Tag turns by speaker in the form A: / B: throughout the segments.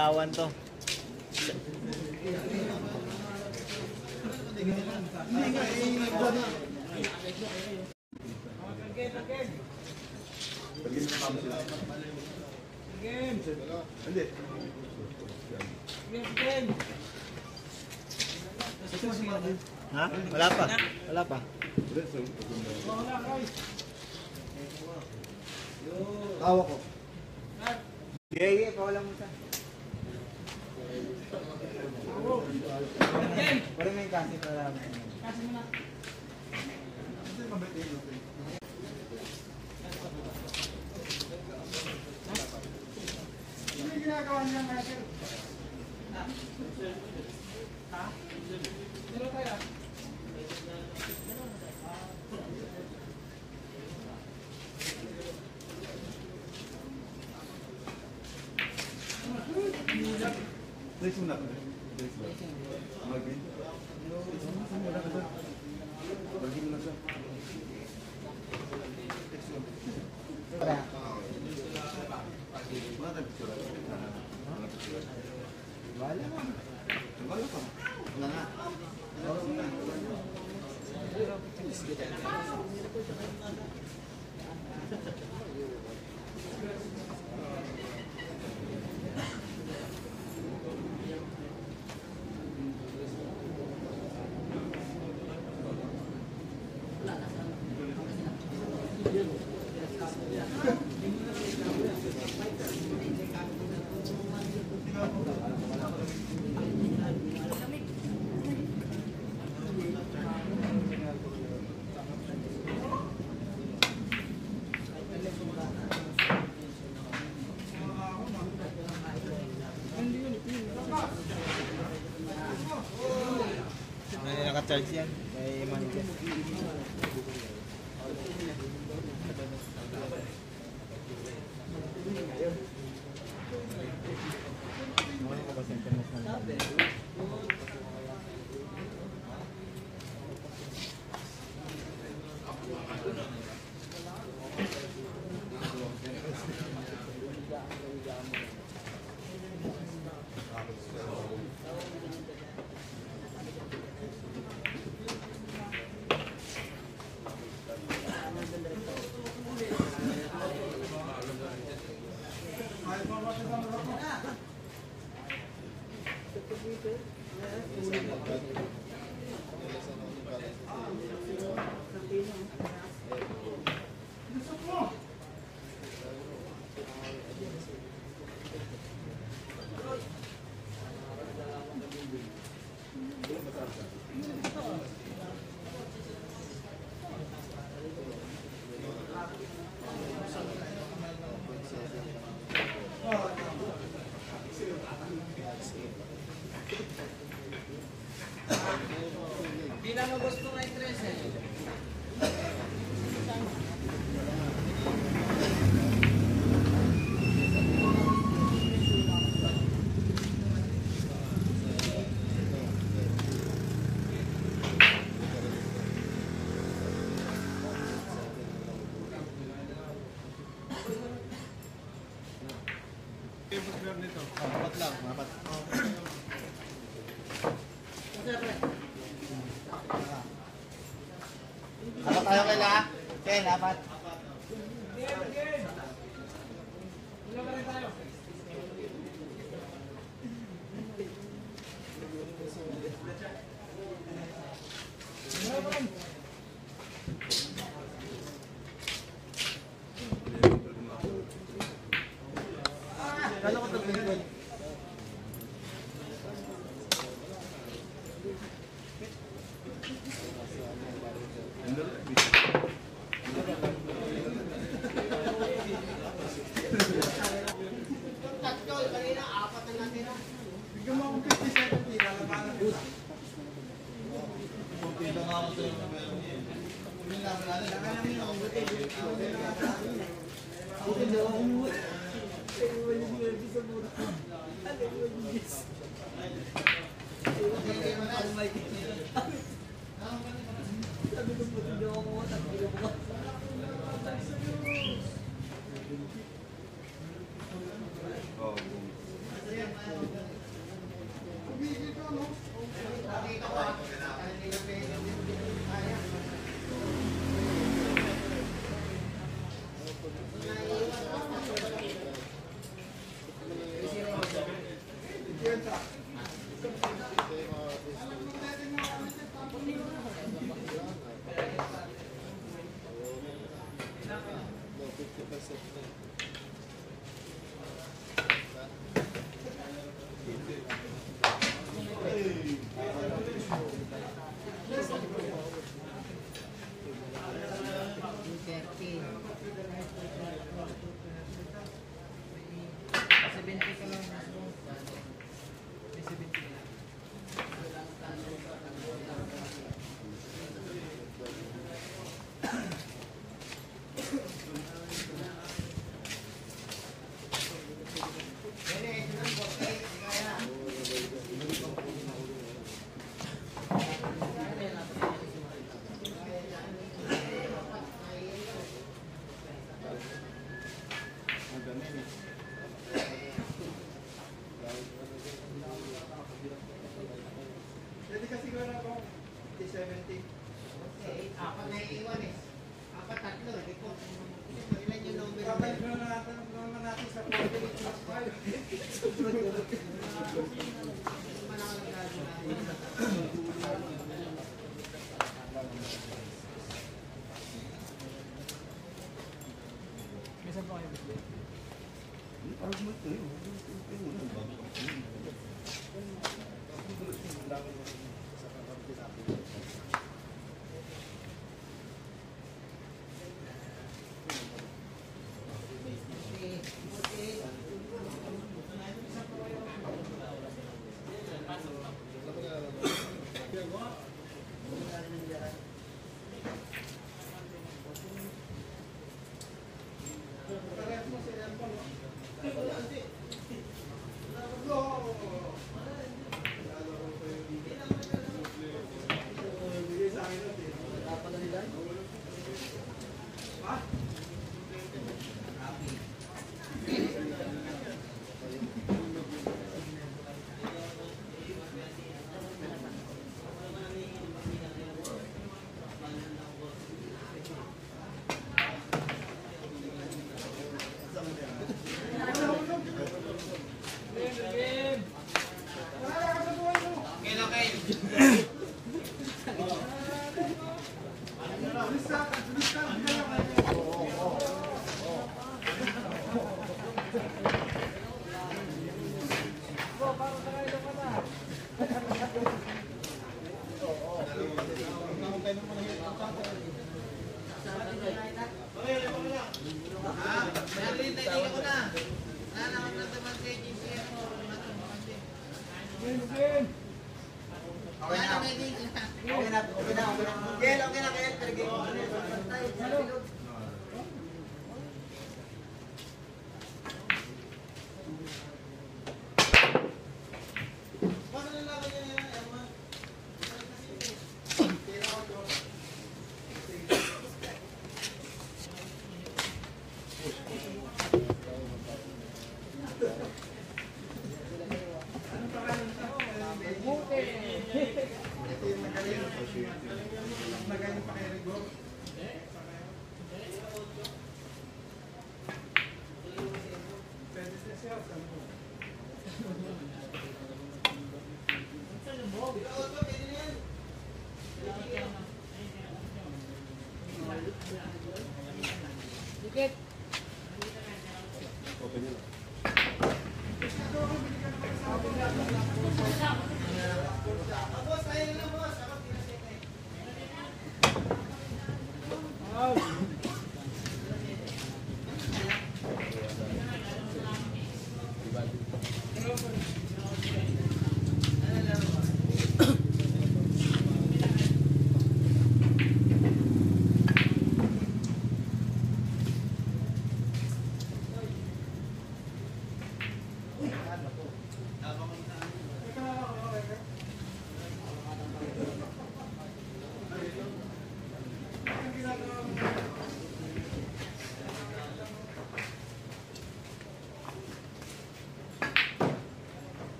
A: sayawan to. Ha? Wala pa. Wala pa.
B: Tawa ko.
A: Yeah, pawalan mo siya. Parang may kasi para. Kasi mo na.
B: Hindi ginagawa niya nga sir. Ha? Dito tayo. Please muna. Please muna. Magin. Muna ka sir. Magin muna sir.
A: Wala na.
B: Wala pa. Wala nga.
A: Naka-charge yan. May manager.
C: Hindi na gusto ng interest eh.
A: Apat lang, apat. Apat tayo kaila? Ken, apat. Kala ko ito.
B: Pwede kasi ko na ako. 70.
C: Apat na iiwan eh. Apat, tatlo. Hindi ko. Ilan yung number?
B: Kapag naman natin sa 40 plus 5.
C: Minsan po kayo.
B: Parang mo ito yun.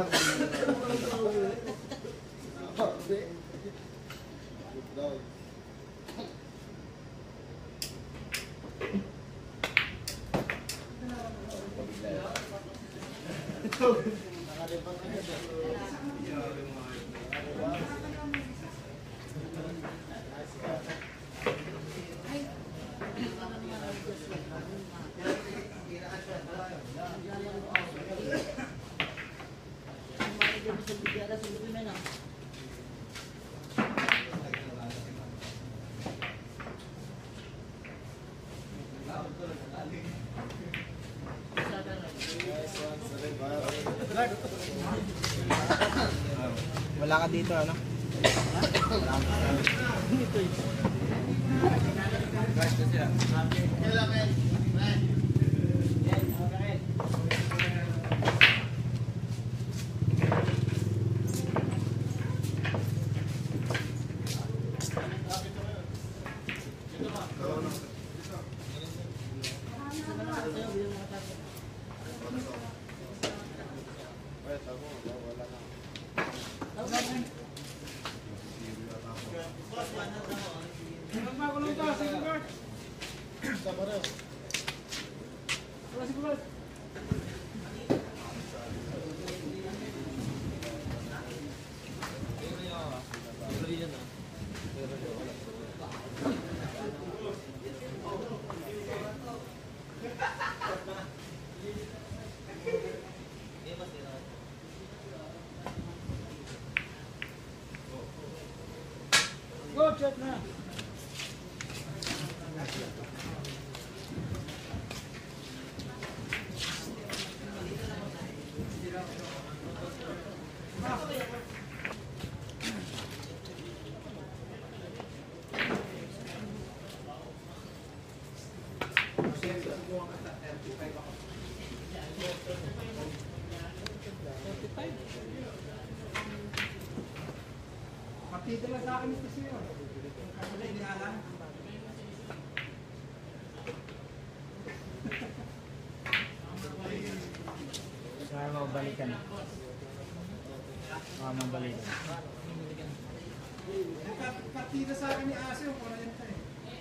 A: Wala ka dito, ano?
B: Go, chat na. Partida lang sa akin ito siya.
A: Kaya mabalikan. Mabalikan.
B: Partida sa akin ni Ase, yung 40 eh.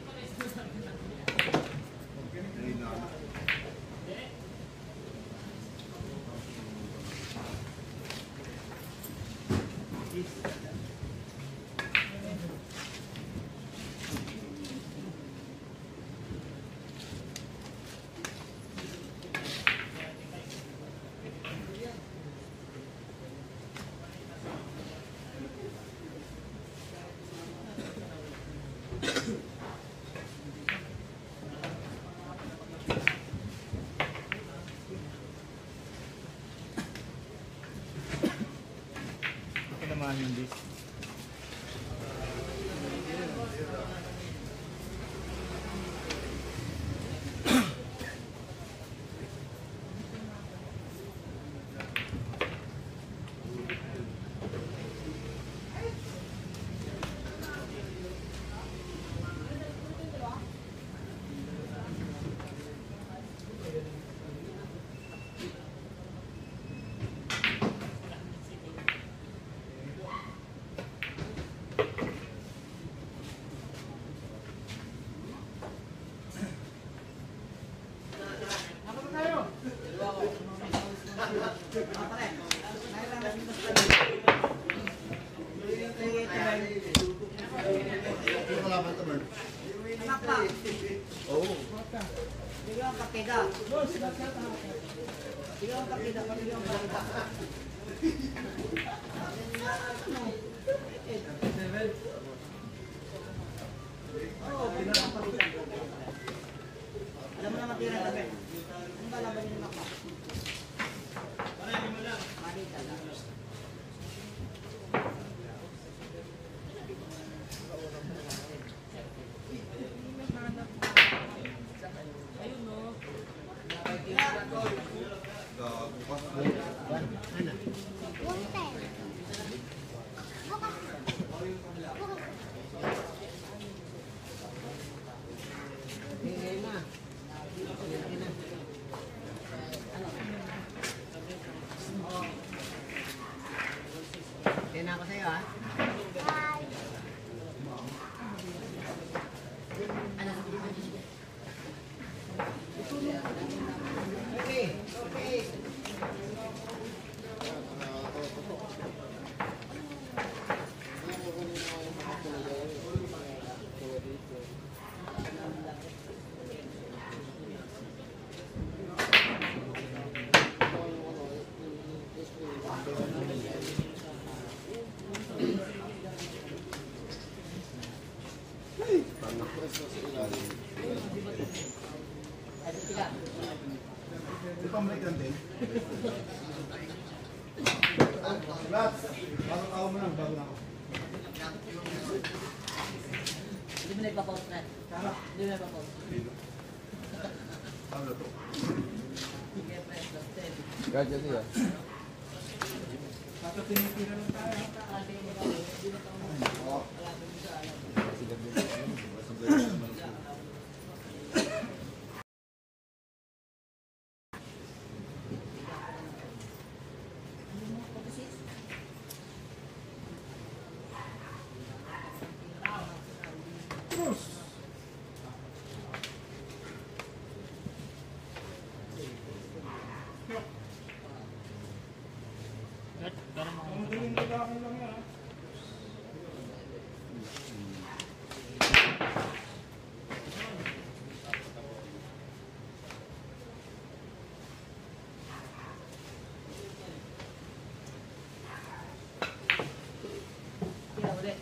A: Ito naman yung disc.
C: Bigyan kapida. Bigyan kapida, bigyan kapida. Oh, bigyan kapida. Alam mo na matira na. Ang balaban niyo na ka. Panahin mo lang. Malita lang.
A: Ano?
C: Okay, okay.
B: Ipamalik lang din. Rats, bago ako mo lang, bago na ako.
C: Hindi mo na ipapost na. Hindi mo na ipapost.
B: Ano to?
C: Sige, press the step.
D: Gotcha siya.
B: Tapos tinitira lang tayo. Madaling lalaki lang yan.
C: Kaya ulit.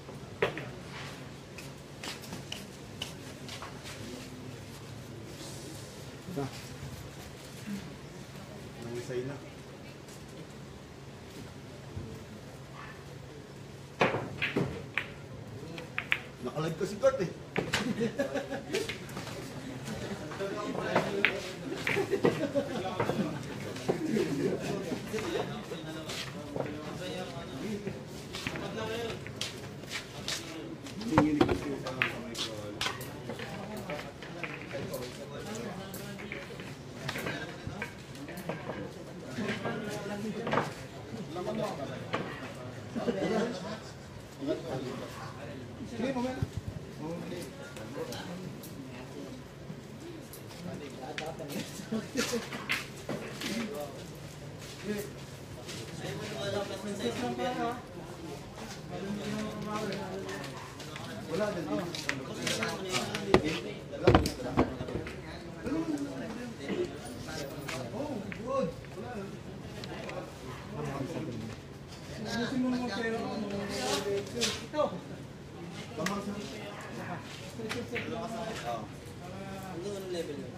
B: Ito. Nangisay na. Nakalag ko si Kurt eh. Nanginginig ko siya sa kamay ko. Sige, mamaya. Wala din. Oh, good. Ayusin mo naman pera ko.
C: Ito.
B: Tama sa...
C: Anong level yun?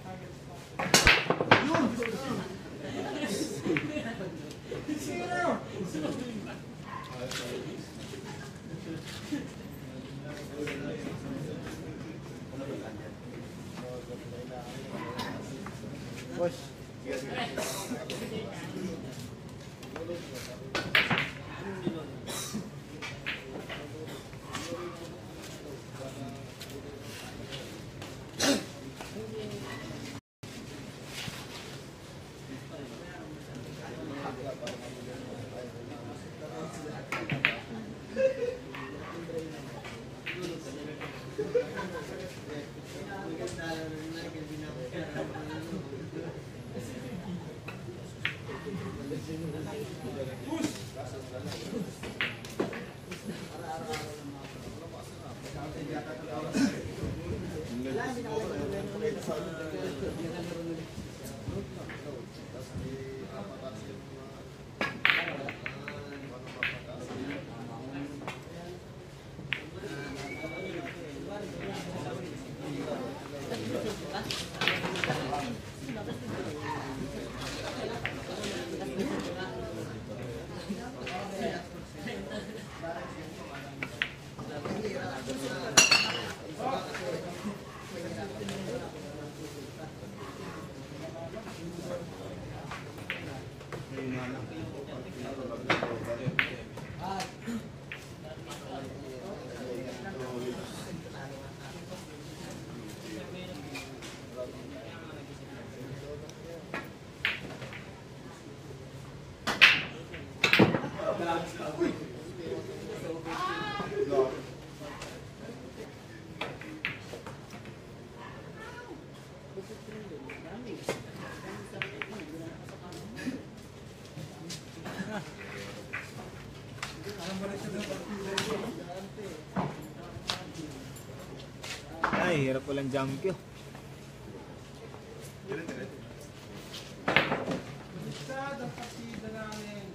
B: Boss.
A: Ay, hirap walang jump queue.
B: Sada partida namin.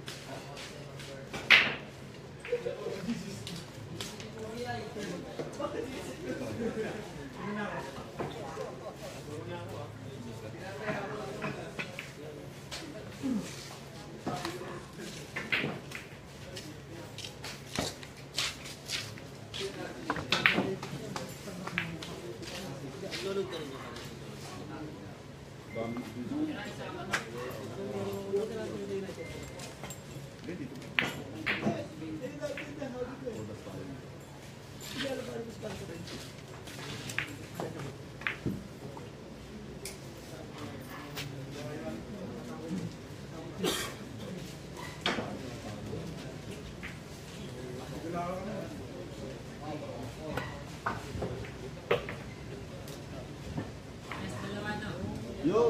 D: Yo!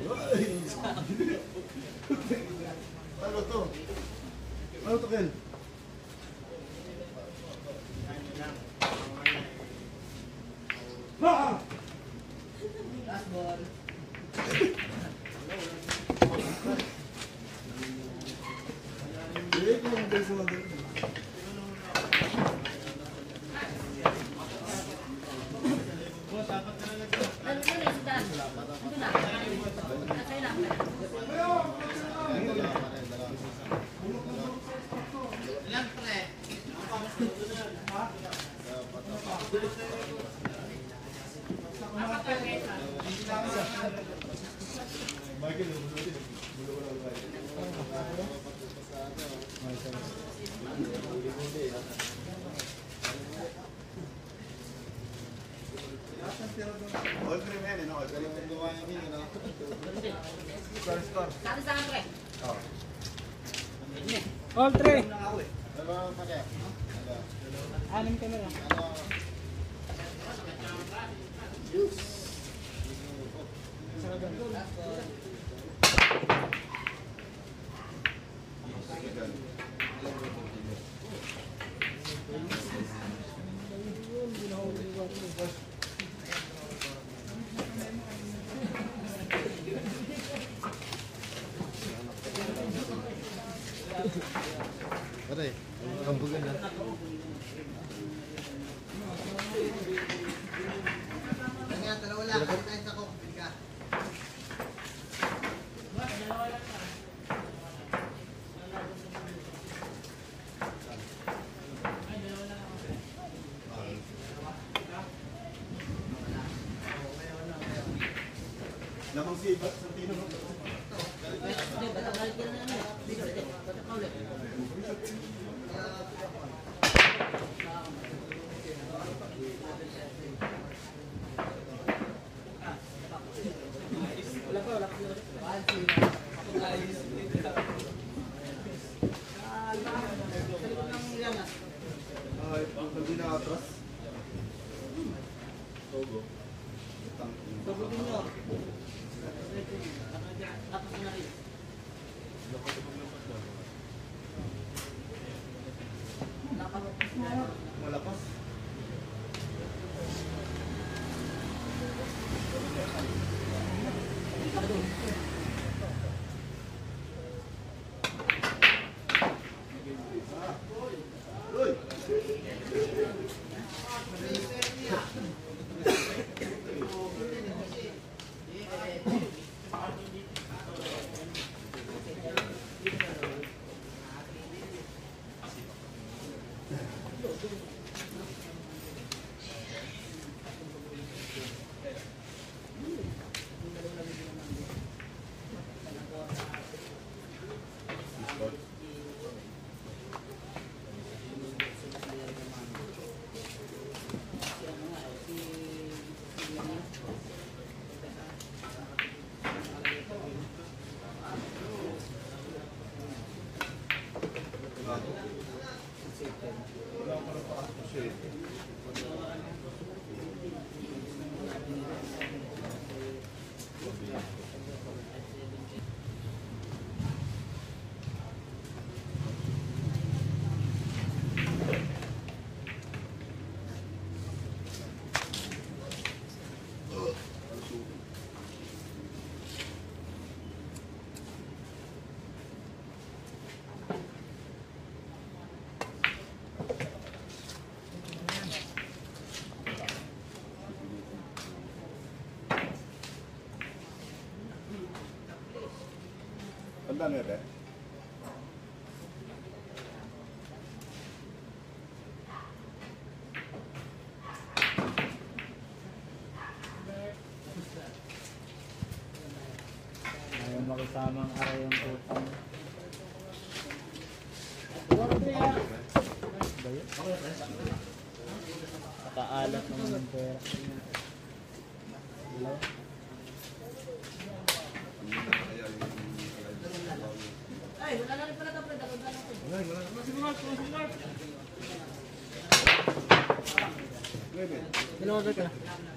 D: Ano to? Ano to, Ken?
C: Last ball.
D: Eh, kung ang guys naman. Michael, all cream yan, no? All cream yung gawa niya, no? Score.
C: Saan saan pre?
D: Oh.
E: All three.
D: Ano pa kaya?
E: Anim kamera.
D: Ano? Aray, kambugan na.
C: Nga, dalawa lang. Kahit ako. Ka.
D: Lamang sibat sa tino.
C: Hindi, batak balik ka na. Batak ka ulit. Wala pa, wala pa.
D: Ay, pagkabi na atras. Togo.
C: Sagutin nyo. Tapos na rin.
D: Malakas. Uy! Punta 9.
E: Ayaw makisamang aray ang putang. Bayo? Nakaalat naman ng pera. Hello?
C: Ay, wala na rin pala ito, Fred. Wala na ito.
E: Dalawa ka na.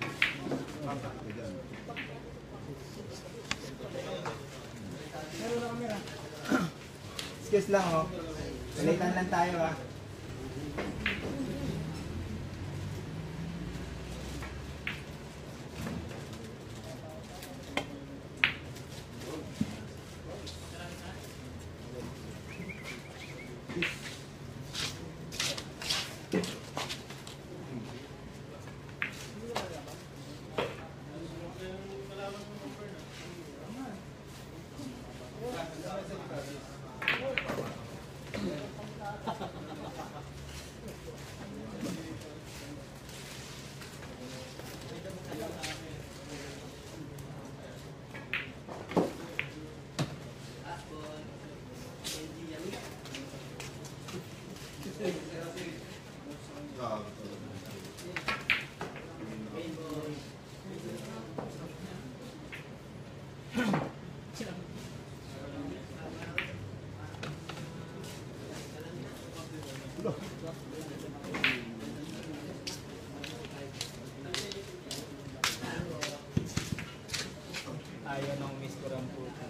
B: Excuse lang oh. Palitan lang tayo ah.
E: Ayaw nang miss ko rin putang.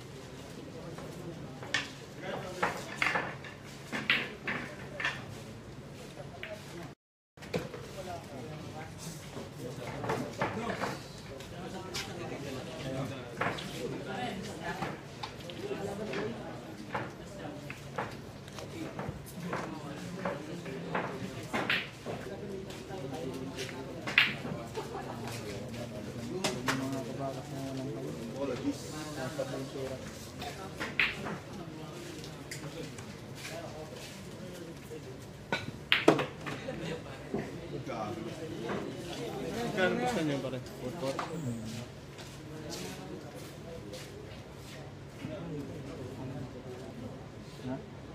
E: Mga kabakas na walang kayo. Dapat ang pera.
A: Kano gusto niyo pare? 4-4?
E: Ha?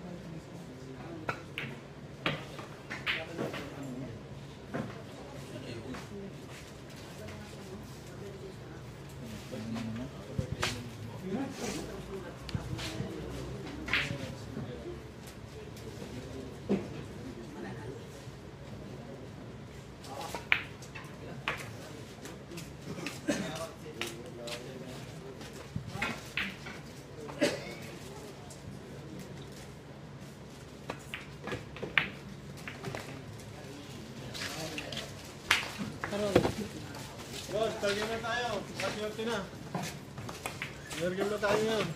A: Boss, target na tayo. Swerte na. Game na tayo ngayon.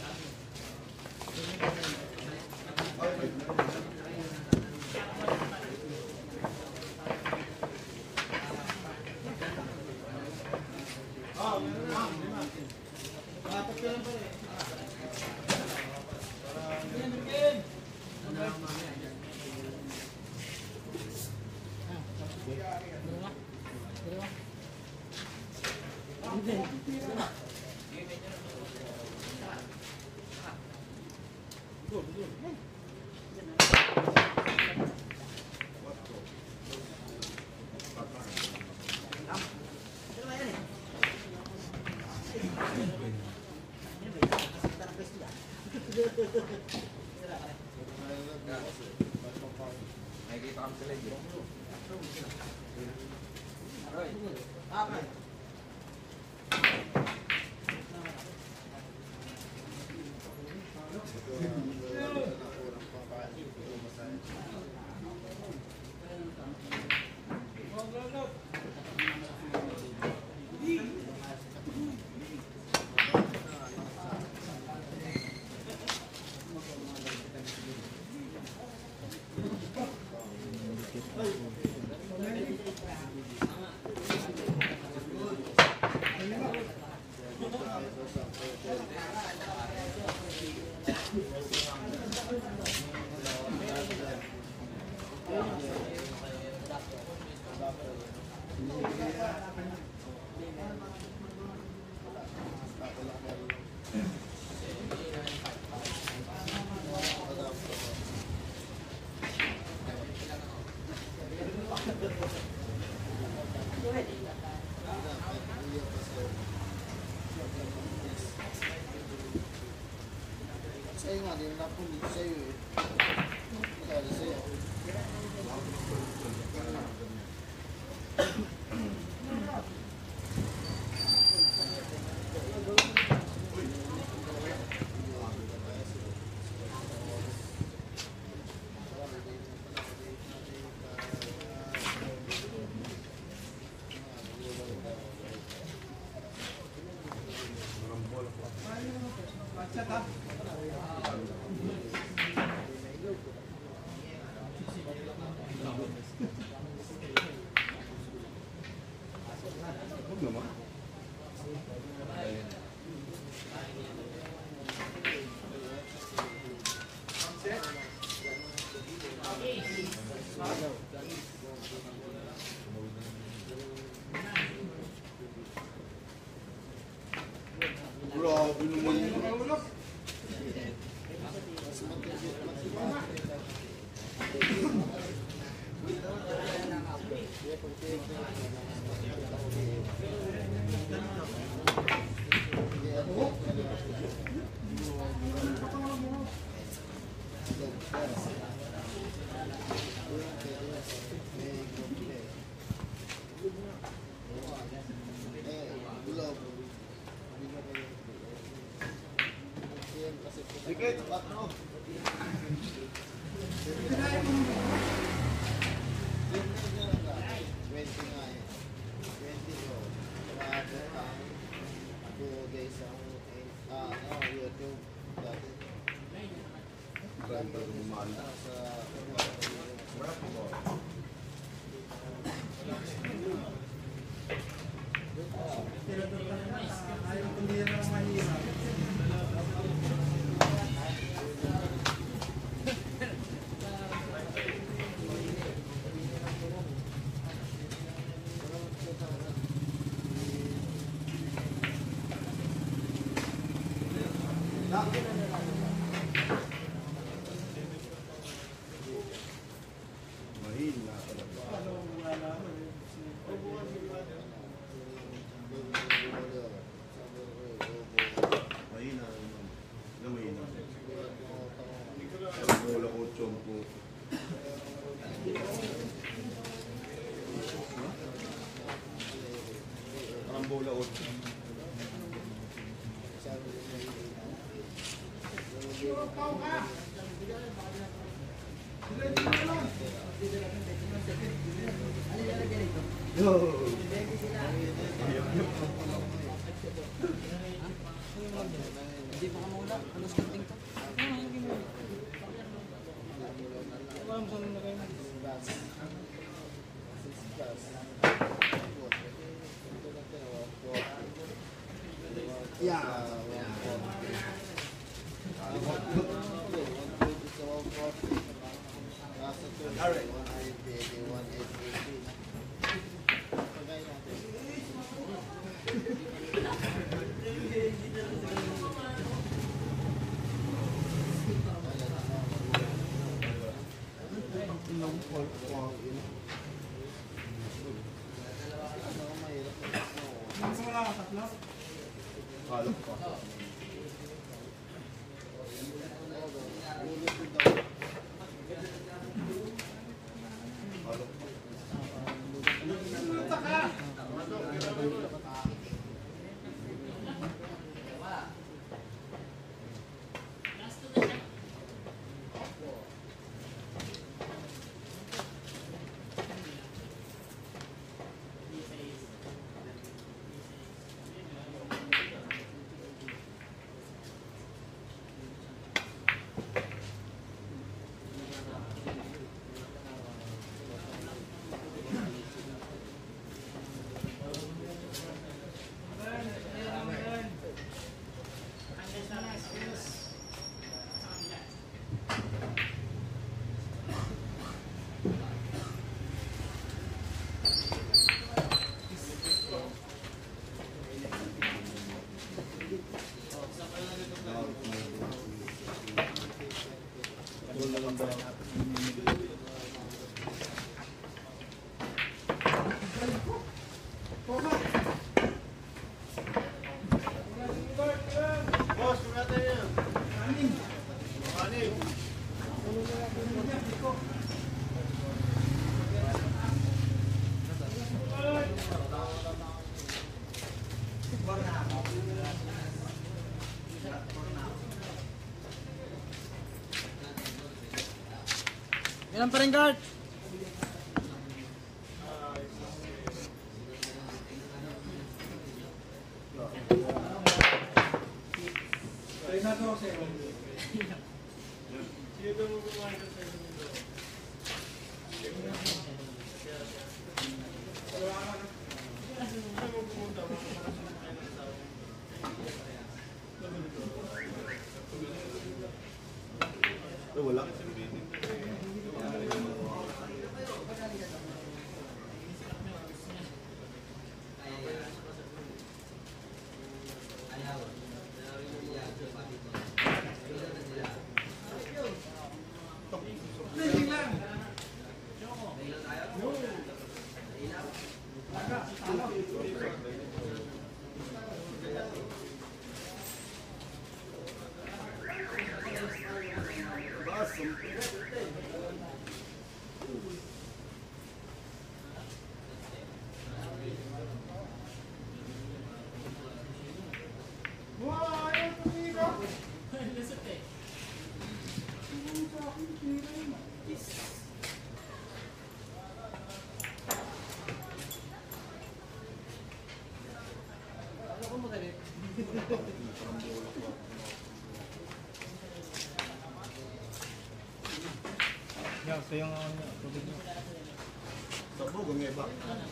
D: Nakikita kami sila yun. Sa'yo nga, din na po dito sa'yo eh. Kaya sa'yo. Grabe naman yun. Sige, tapat mo. Mahina talaga. Mahina naman. Mahina. Wala ko chompo. Ang bola 8.
C: Hindi pa ka mawala. Ano sa kanting to? Alam mo saan na kayo?
D: Yeah. Halo pa.
E: Ilan pa rin guard?
B: Kaya na 12.
A: Sino daw mo kumain ka sa mundo? Saan mo pumunta? Makakasama kayo ng tao.
D: Wala.
B: Wow, ayaw tumira.
E: Yan, ito yung tubig nyo.
D: Sabog, ang iba.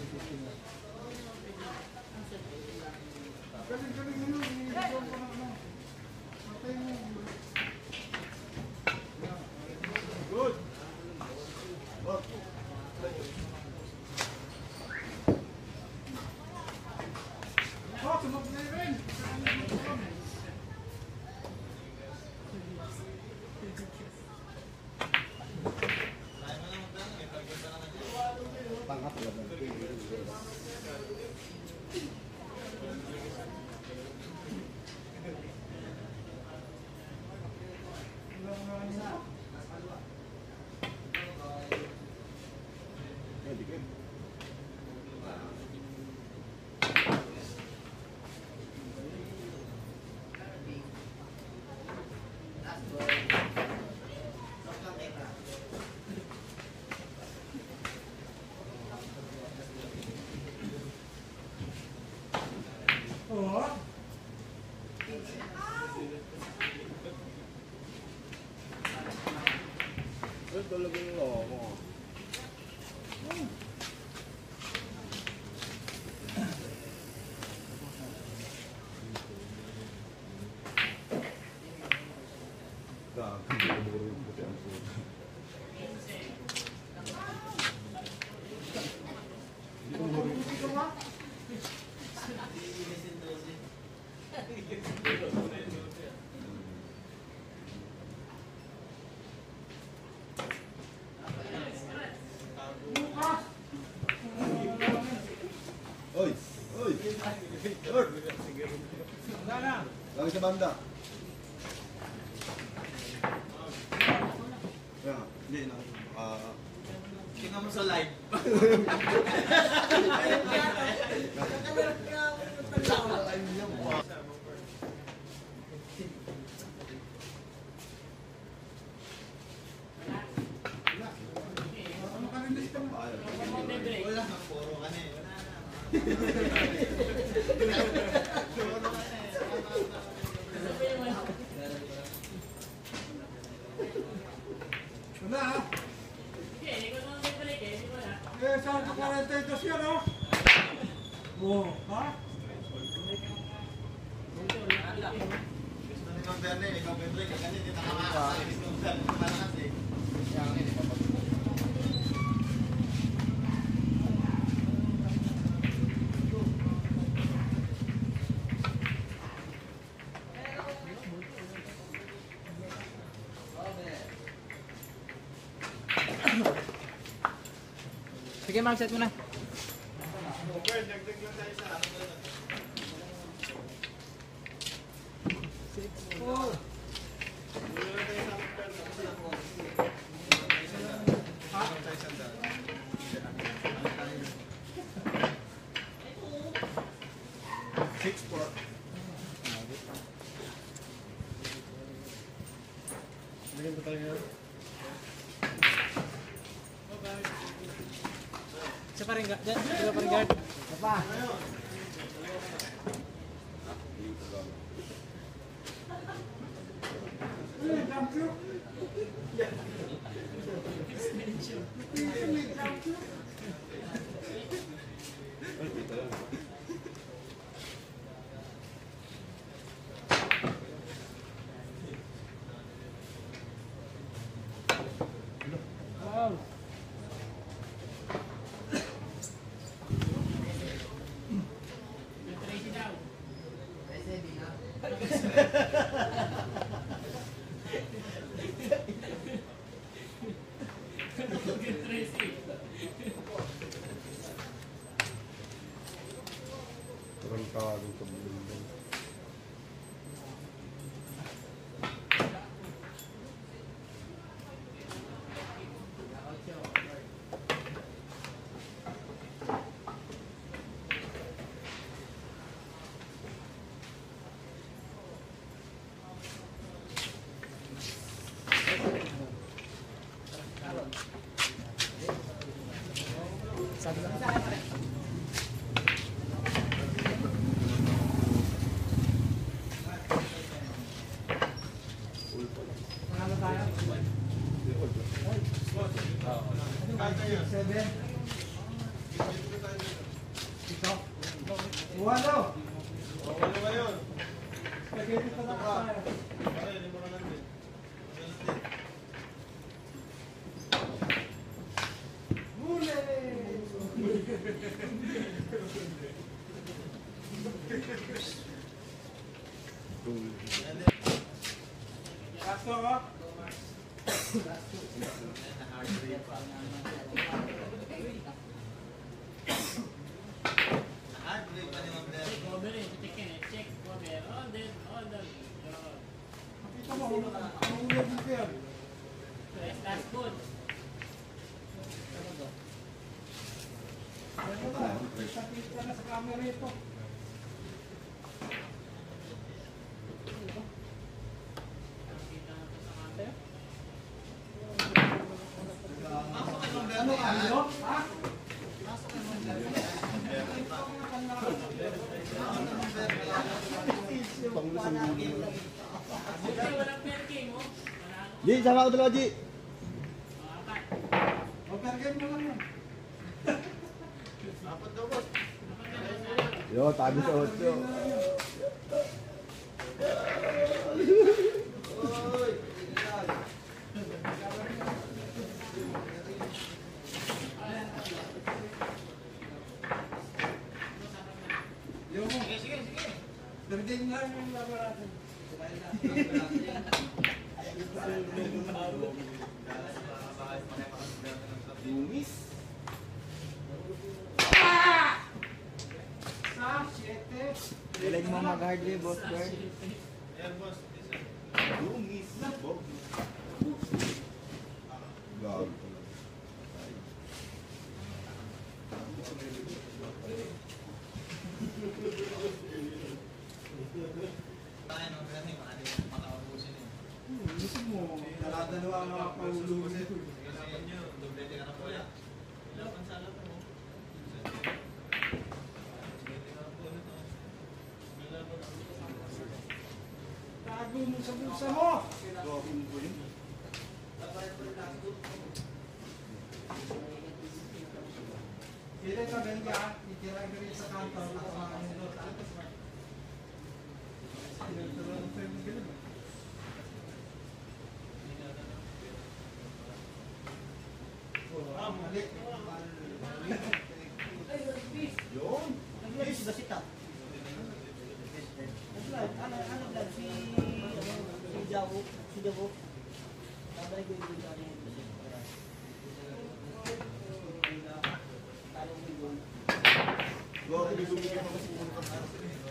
B: Galing mo yun. Inigaw ko na ano. Patay mo.
A: Good!
B: Oh, sumog na yun.
D: Pangatlo na. Dikit.
B: Oh.
D: Ito talaga yung loko. Oy! Oy! Lord! Lagi sa banda. Yeah, hindi na.
C: Tingnan mo sa live. Wala, puro ka na eh.
B: Wala ha? Eh, saan ka 42 yan oh? Oh, ha?
C: Gusto ni Mang Berne, ikaw Berne, kaganin, hindi nakakakasin. Gusto ni Mang Berne, malakas eh.
E: Sige, Mark, set mo na.
A: Okay, dagdag lang tayo sa
B: Oh.
A: Bigyan ko tayo ngayon.
C: Isa pa rin guard. Isa pa rin guard. Isa pa. Wow.
E: Tarantado sa bulong.
C: Sabi lang. Panalo tayo. Seven. Ito. Buwan daw.
A: Ano ba yun?
C: Spaghetti pa na tayo.
A: Ay, hindi mo na lang din.
B: Kasto ko. Kita mo, ang ulo dito yan. Ito na, kita na sa camera ito. Ano kayo? Ha?
E: Ji, sama ako dalawa, Ji.
B: Mag-target mo lang yan.
E: Yo, tabi sa 8.
B: Yung mo. Sige. Target lang yung laban natin.
D: Lumis.
B: Sa 7.
C: Galing mo mag-hardware, boss guard.
A: Ayan, boss.
D: Lumis. Bog. Gawin ko lang.
B: Gusto mo, dalawa ang mga paulungan dito. Tago mo sa bulsa mo!
D: Gawin ko yun.
B: Kailan ka ganyan, itira ka rin sa kanto, nakasama yung doon. Tinuturo ng tayo mo ganun. Mali.
D: Yun.
C: Nag-vlog ba si Tap? Nag-vlog? Ano vlog? Si Javo? Si Javo? Babalik ko yung video niya.
D: Gawin ko bigyan mo kasi muna ka.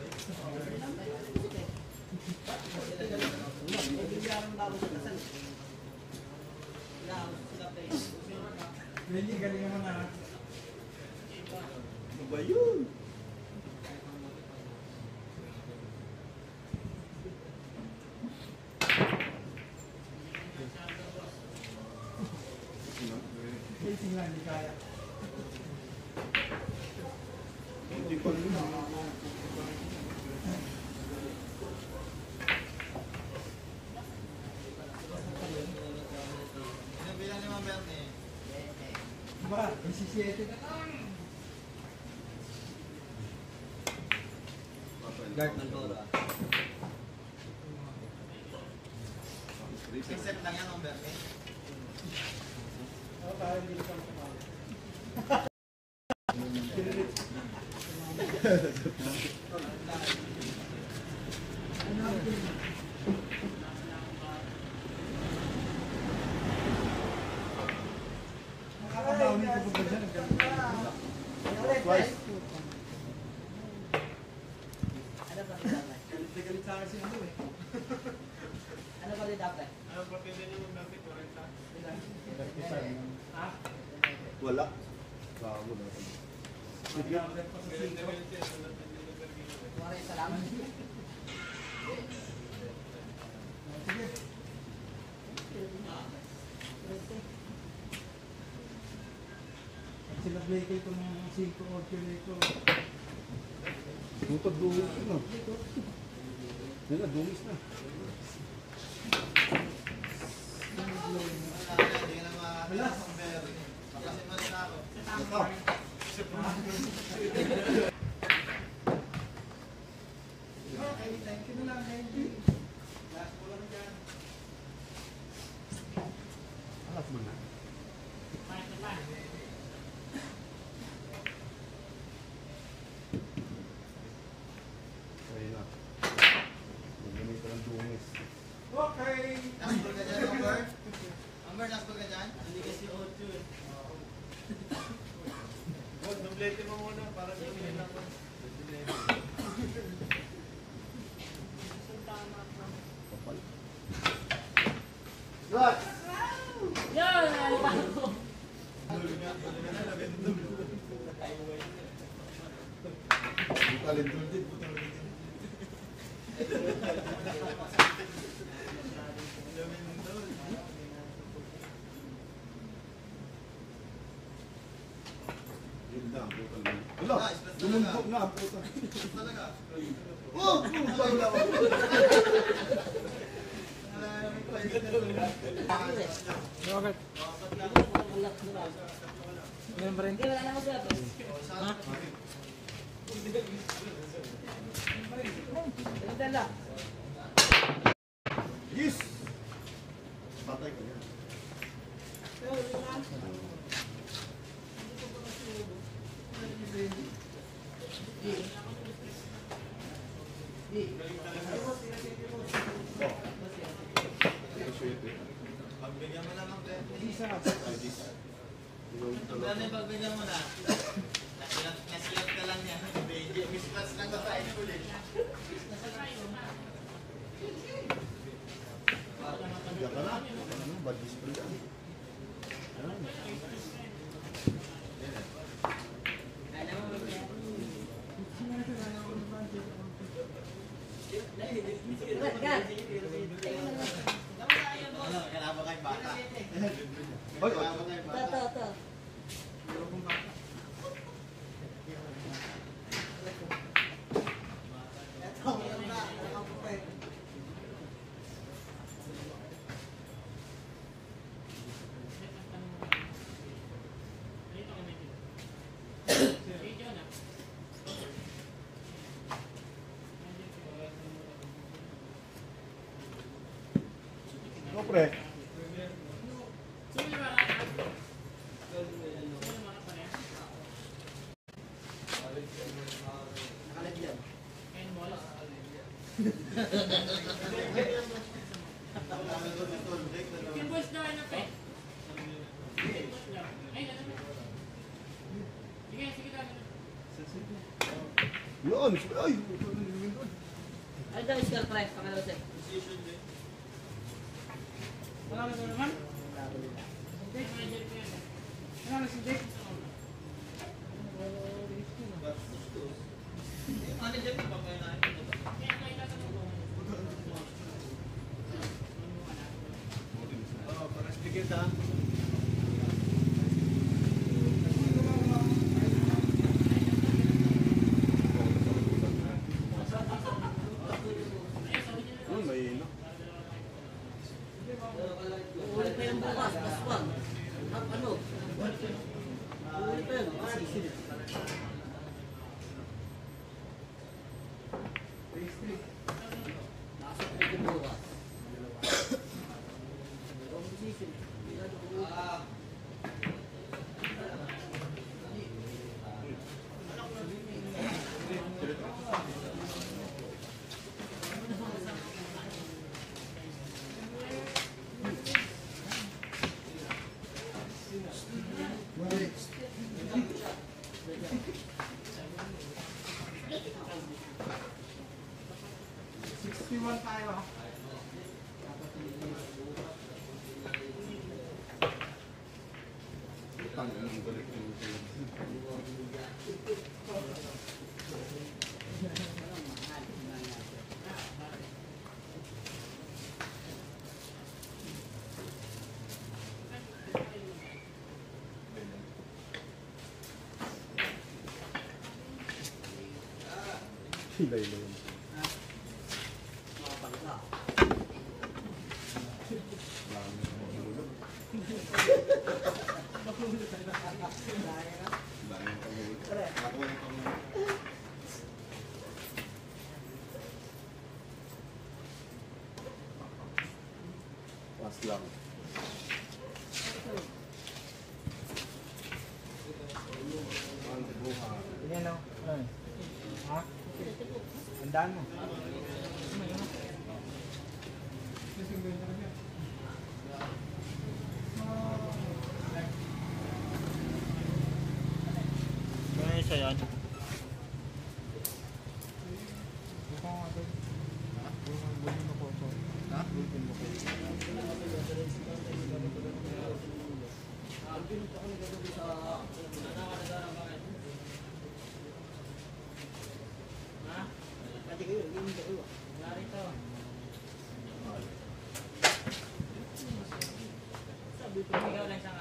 B: Benji, galing naman na.
D: Ano ba yun?
B: Facing lang, hindi kaya.
D: Hindi pa rin.
B: Bilang ni Ma'am Bernie.
C: Ba, 17 na lang.
B: Guard ng Dora. 6 set lang yan, Ma'am Bernie.
C: Oh, parang hindi ka kumali.
B: Nakakabawin ko ba dyan?
D: Twice.
C: Ano pa rin dapat?
B: Galit na galit sa akin si ano eh.
C: Ano pa rin dapat?
A: Ano pa pwede niyo mag-gamit? 40?
C: Ha?
D: Wala. Bago na.
B: Sige.
C: Kumari, salamat.
B: Sige. Sila Blake ito ng 5 ordinate ko.
D: Bukod dumis na. Yan na, dumis na.
B: Hindi na makakita sa Bernie. Kasi man na ako. Okay, thank you na lang. Thank you. Last mo lang dyan.
D: Alas mo na. Ayun na. Magamit ka ng dumis.
B: Okay. Nasbol ka dyan, Amber? Amber, nasbol ka dyan?
C: Hindi kasi 8 eh.
A: Huwag, dublete mo muna para gawin lang ko.
D: Kapal.
B: Good.
C: Yan! Ano pa ako?
D: Talent din. Yun na, butal na. Wala, lumundok na ang puta.
B: Talaga.
D: Oh! Wala.
C: Robert. Member hindi wala na maglato. Ha? Dala.
D: Yes! Patay ka yan.
B: Pagbigyan mo lang ng Bernie.
D: Yung
B: Bernie, pagbigyan mo na. Nasilat ka lang niya. Mispas lang ka tayo ulit.
D: Diyan ka na. Ano, bad display yan.
B: Ano, kailangan ba kayong bata?
D: Ay,
B: Kailangan ba kayong bata?
C: Ito.
B: Ito, meron na. Nakapupay.
D: no, pre.
C: Nakalit yan.
F: Invoice na ano pe? Ay, ano? Sige, sige tayo.
D: Yun. Ay!
C: Ano daw scar price? Pakalaw sir.
F: Wala na naman? Jake, manager ko yan. Wala na si Jake.
B: Manager ko ba kayo na?
F: Kaya nga itatanong ko.
A: Oo, para stigit ha.
C: yun, masisid. Nakasok na yung bukas. Masisid.
B: Tayo ha.
D: Tanggal ang balik yung
E: Sila yun.
D: Last lang.
E: Yan o. Ha? Tandaan mo.
A: Kaya isa yan.
C: Pati kayo, hindi kayo. Narito. Sabi ko, ikaw lang siya nga.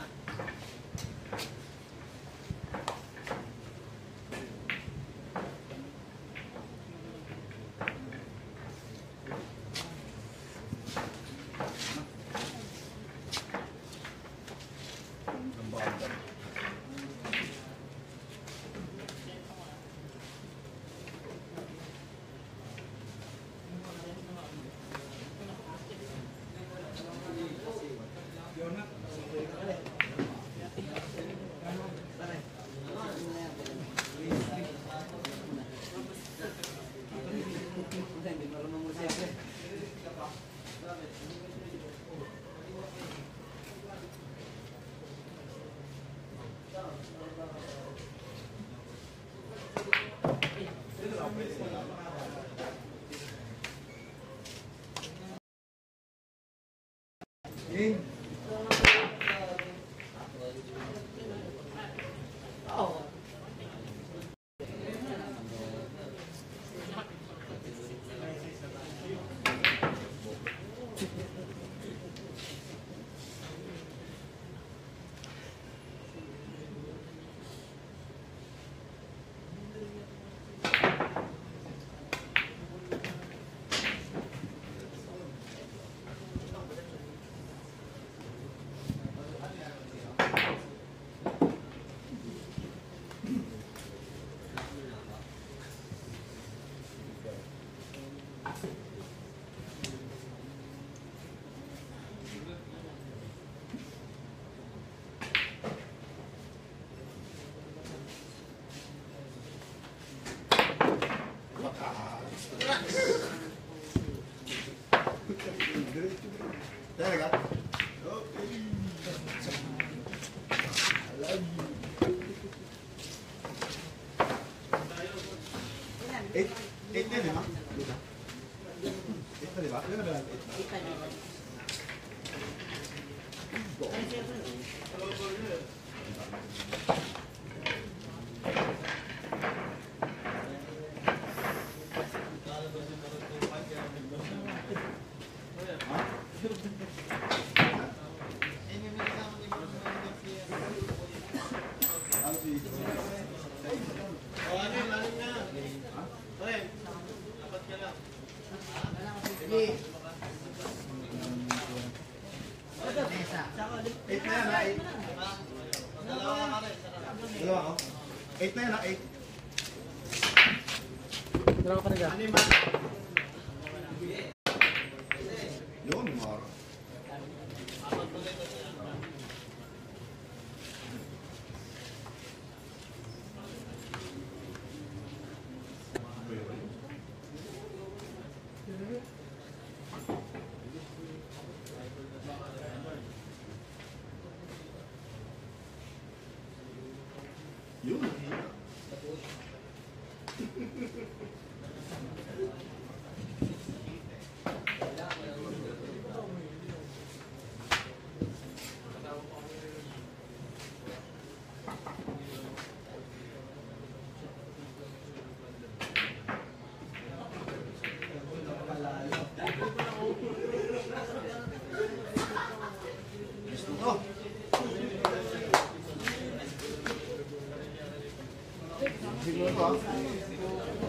D: Talaga? Eight na, di ba? Eight na, di ba? Ilan na ba? Eight na. Eight na yan, ha? oh. 8 na yan ha, 8.
E: Dalawa ka na dyan.
D: Yun, Mar. Yun, hina. Gusto ko. Siguro ko ah.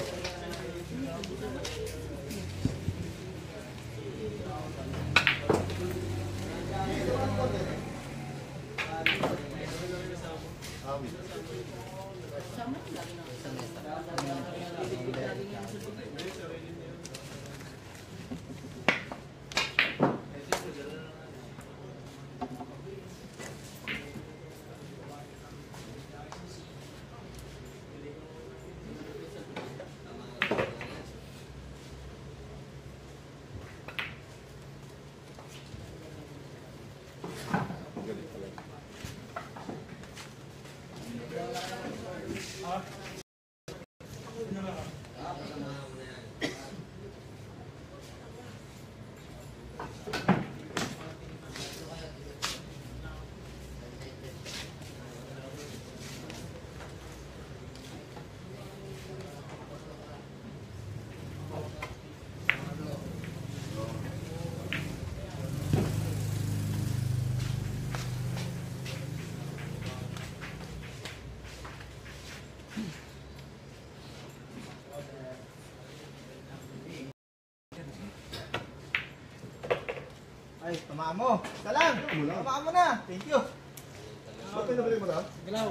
B: Ay, tamaan mo. Isa lang. Tamaan mo na. Thank you.
D: Ba't pinabalik mo na?
F: Galaw.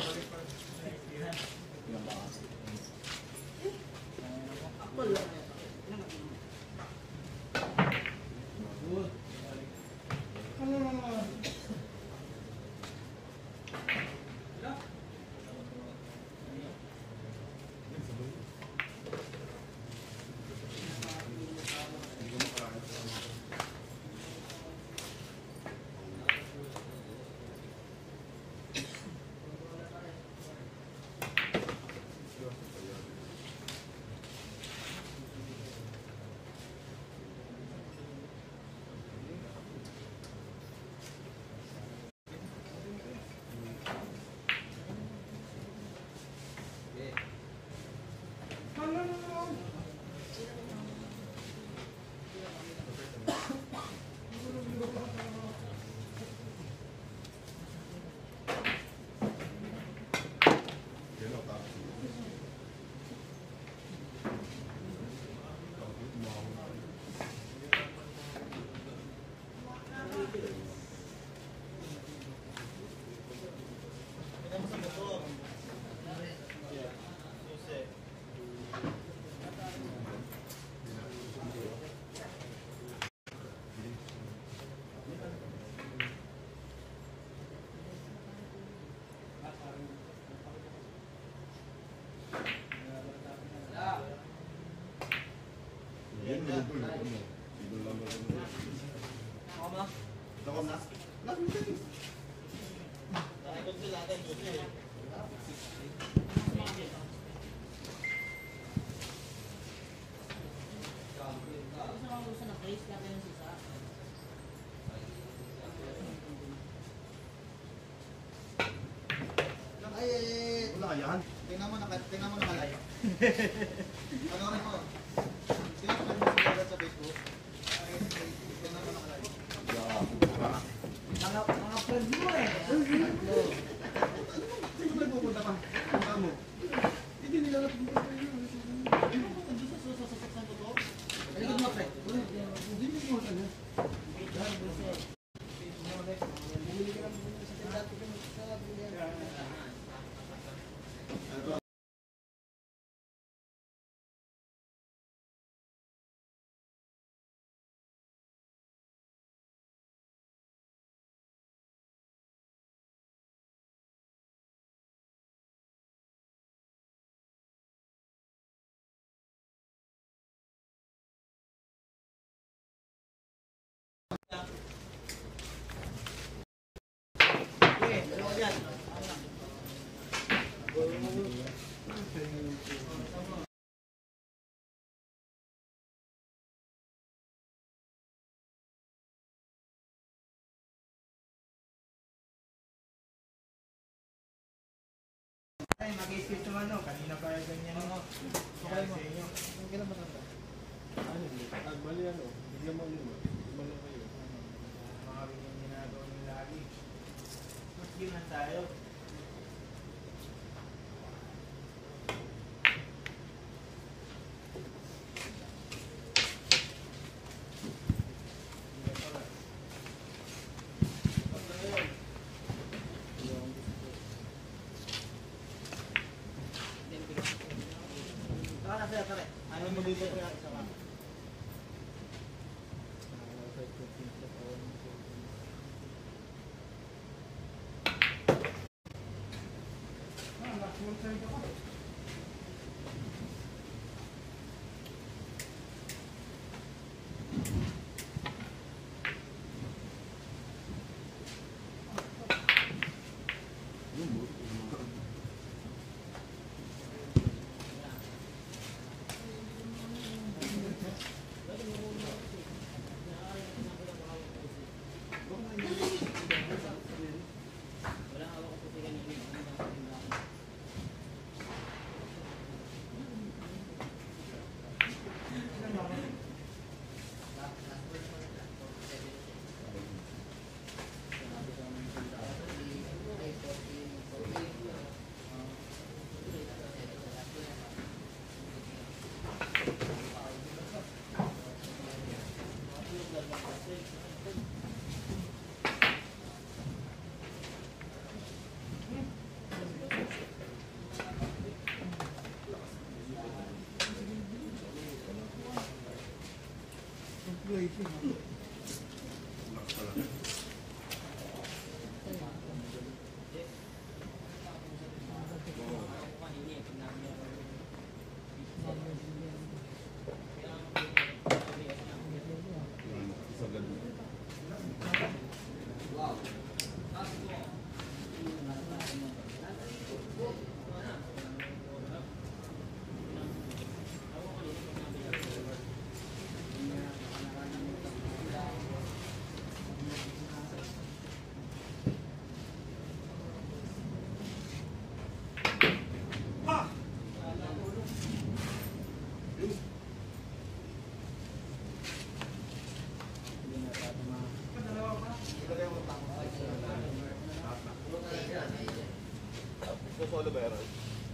D: Yan, ganito yun. Idol lang ba?
C: Ako ba?
D: Ito ko na. Lahat mo din. Wala yan.
B: Tingnan mo nakalay. Ano rin mo? Tingnan mo sa Facebook. Tingnan mo nakalay.
C: Mga friend mo eh.
D: Sino ba pupunta pa? Punta mo. Hindi nila napunta pa yun.
C: Talikod mo, friend.
D: Hindi mo pumunta na.
C: Okay, dalawa dyan. Ay, mag-skip naman no. Kanina pa ganyan no.
B: Okay mo.
C: Sa inyo.
B: Ang kailan matanda?
A: Ano, bali ano, bigyan mo lima. Lima lang kayo.
C: Mga ganyan ginagawa nyo lagi. Mas ginan tayo. Saka na sir, pare.
B: Ano mo dito kaya isa ka?
D: Solo ba yan?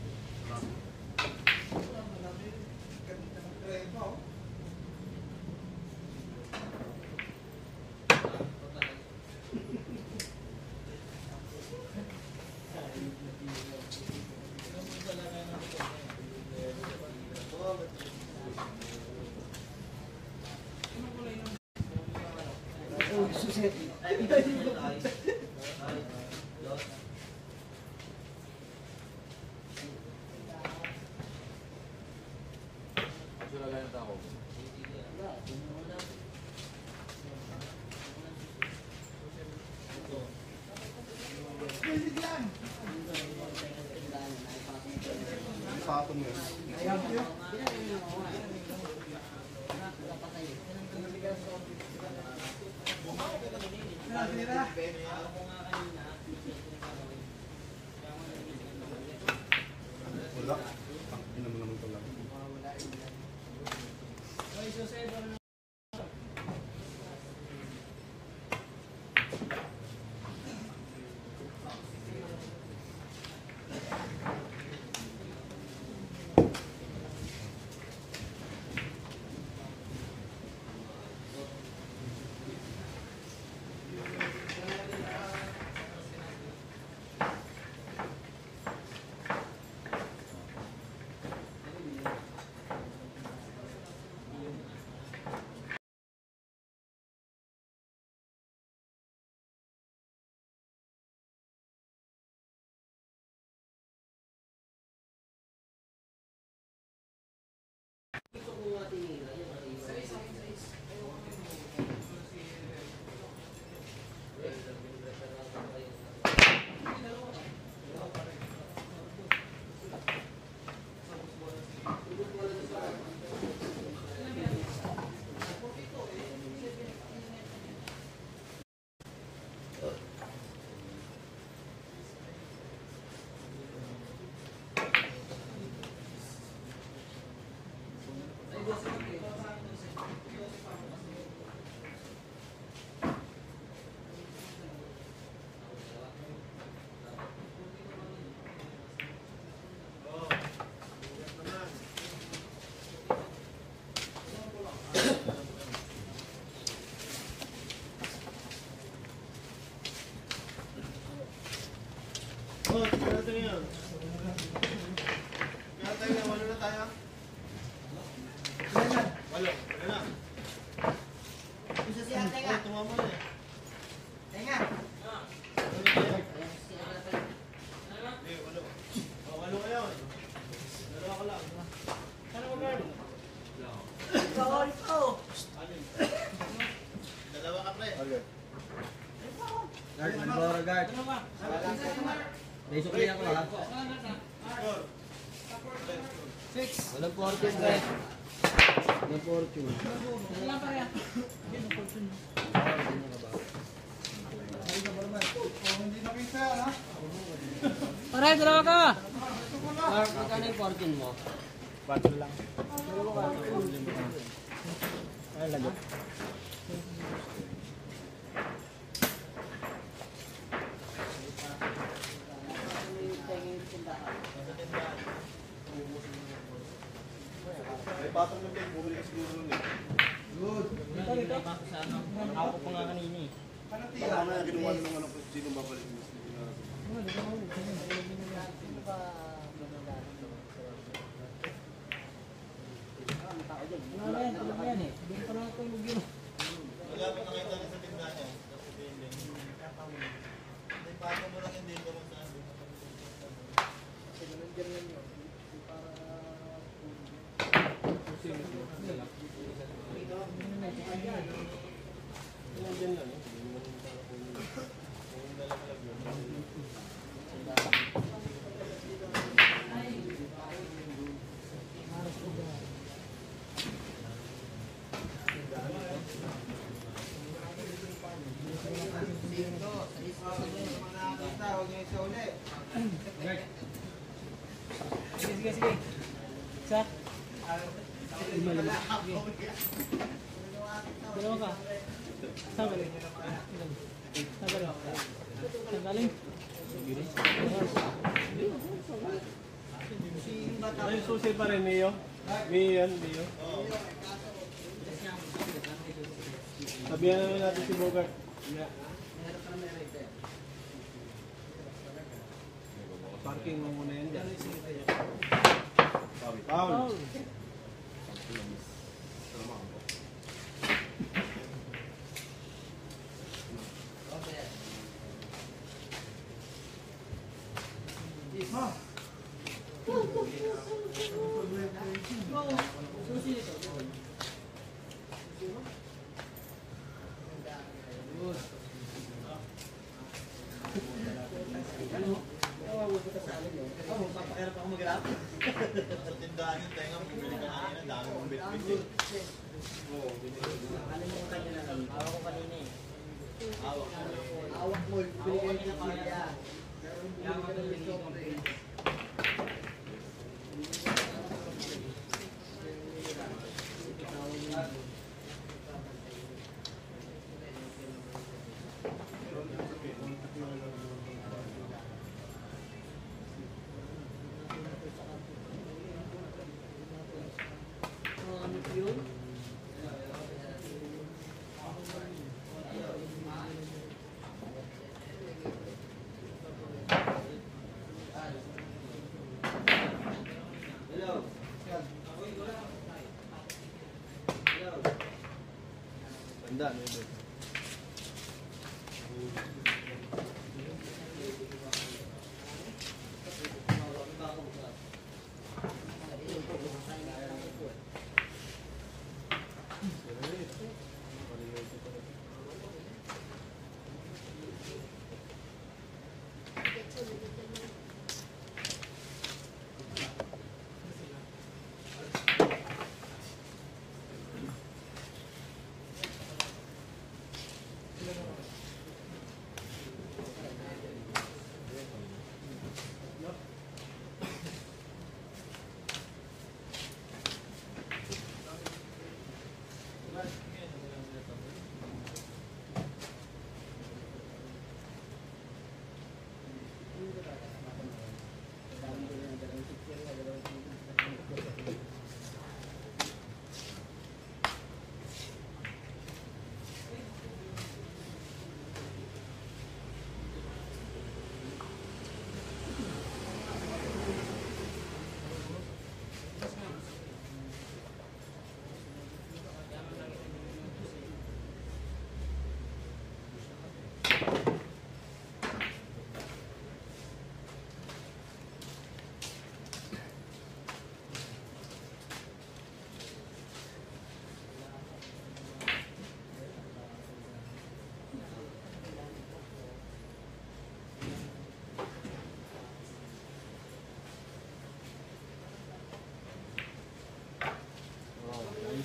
D: Patong yun. Wala. Ina mo naman pala.
C: Walang fortune guys.
E: Na fortune.
F: Wala pa kaya.
B: Hindi nakita, ha?
F: Pare, dalawa ka.
C: Mark, magkano yung fortune mo?
E: Bato lang. Ay, lagot.
D: May patong ng bag, bumili ka siguro nun eh.
B: Good.
C: Ako pa nga kanina eh.
B: Anong
D: Baka
B: tira?
D: mamaya kinuha nung ano, sino babalik mo.
F: Wala yan, tulog yan eh. Doon pa lang tulog yun.
B: Wala pa nakita rin sa tindahan niya. Kasi hindi. Hindi, paano mo lang hindi ko lang saan. Kasi ganun dyan lang yun.
F: Sige, sige. Isa. Dalawa ka. Saan galing? Saan galing? Saan galing?
A: Ay, susi pa rin, Mio. Mio yan, Mio. Sabihan namin natin si Bogart. Yeah. Parking mo muna yan dyan. Paul.
B: Sa tindahan yung tenga, bumili ka kanina, dami mong bitbit eh.
C: Kalimutan nyo na lang. Hawak ko kanina eh.
B: Hawak mo eh.
C: Hawak mo. Bili ka nila kaya. Kaya ka nang bili ko. Ano yun?
A: Tanda, may ito.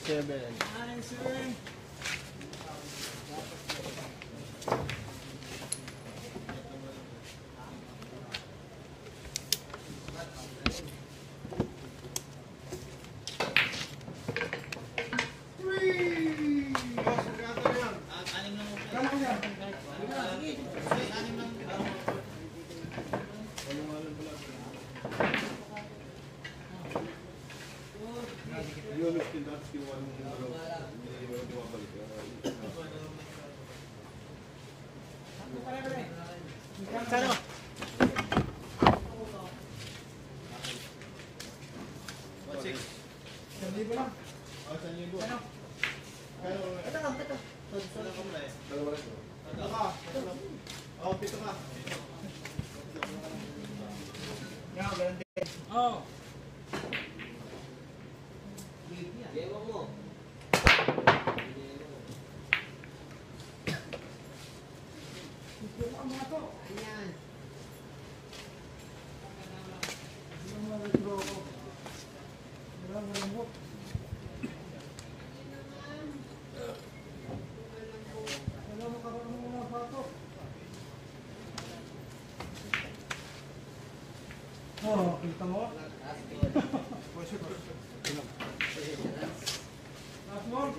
A: 7.
B: Anim lang mo.
C: Kama ko yan.
B: Anim lang.
D: Yung miskin dati kinuha ng hindi bumabalik.
C: Sano? Hindi ko lang. Ano? Ito.
D: Dalawa rin.
A: Pito ka.
C: Yan, ganun din.
F: Oo.
C: Oh, kita mo? Last one.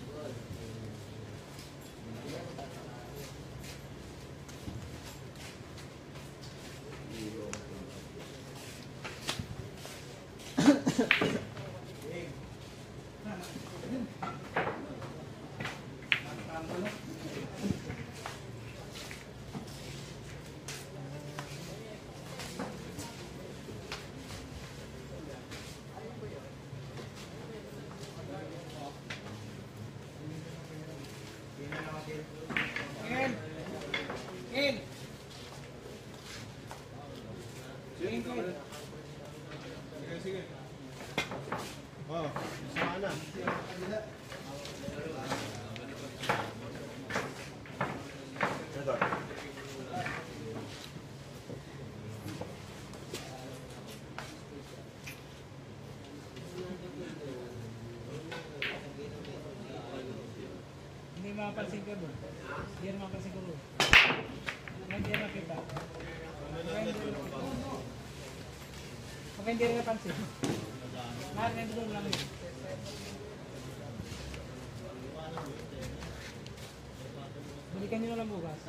F: In. In. In.
A: Sige. Oh, sama na.
F: Hindi mapapansin ko doon. Hindi na mapapansin ko doon. Hindi na makita. Baka hindi rin napansin. Lahat na doon lang yun. Balikan nyo na lang bukas.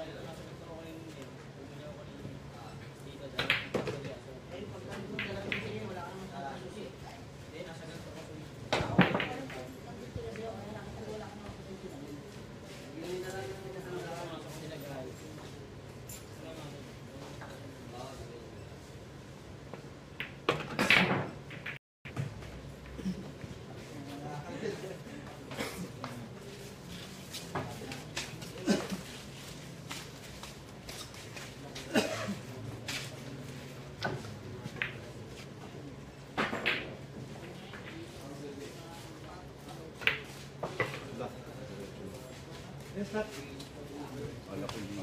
C: Yes, sir.
D: Wala ko yung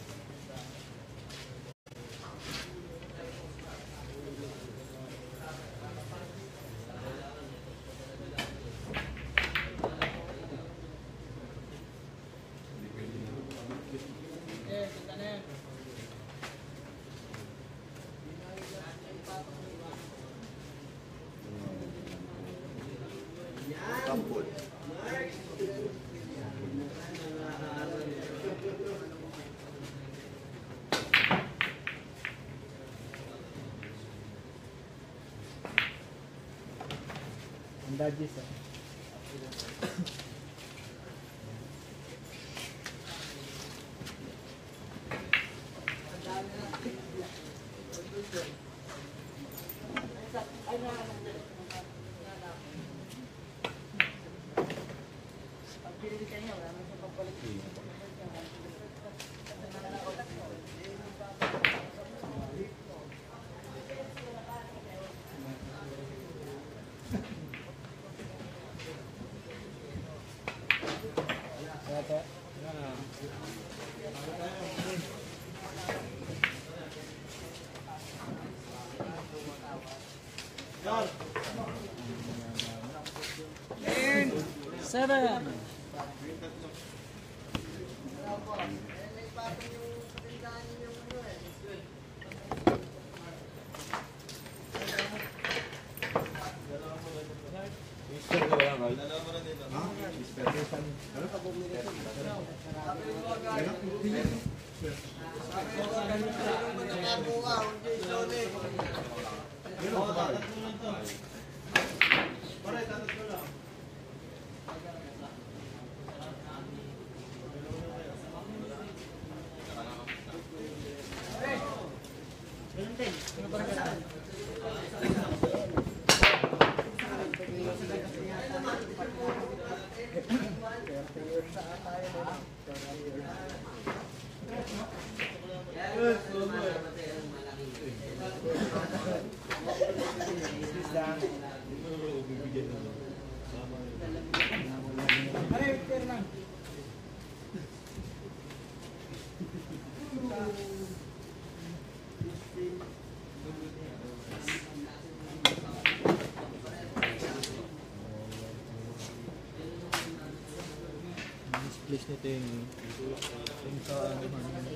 F: Eh, kita na yan.
D: tampol.
F: Ang dodges ah. Kaya
A: Yan.
F: In. 7.
B: Dalawa mo rin dito.
A: Please nito yung sa ano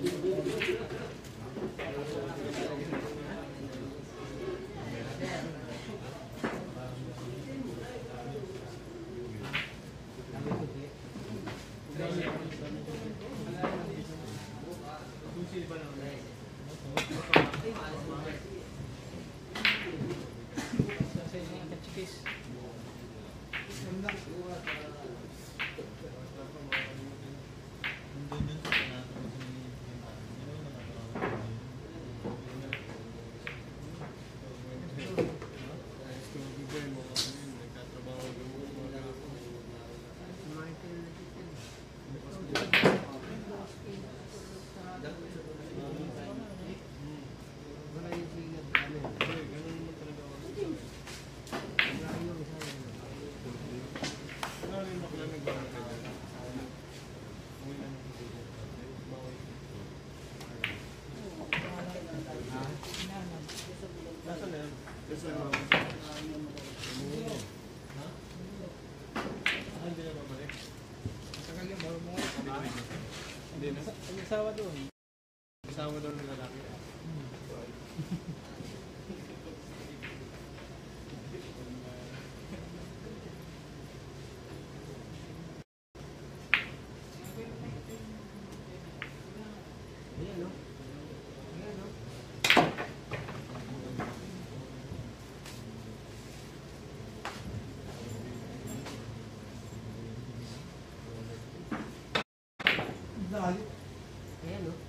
A: Hindi na. Ang asawa doon. Asawa doon ng lalaki.
C: Ayan, no?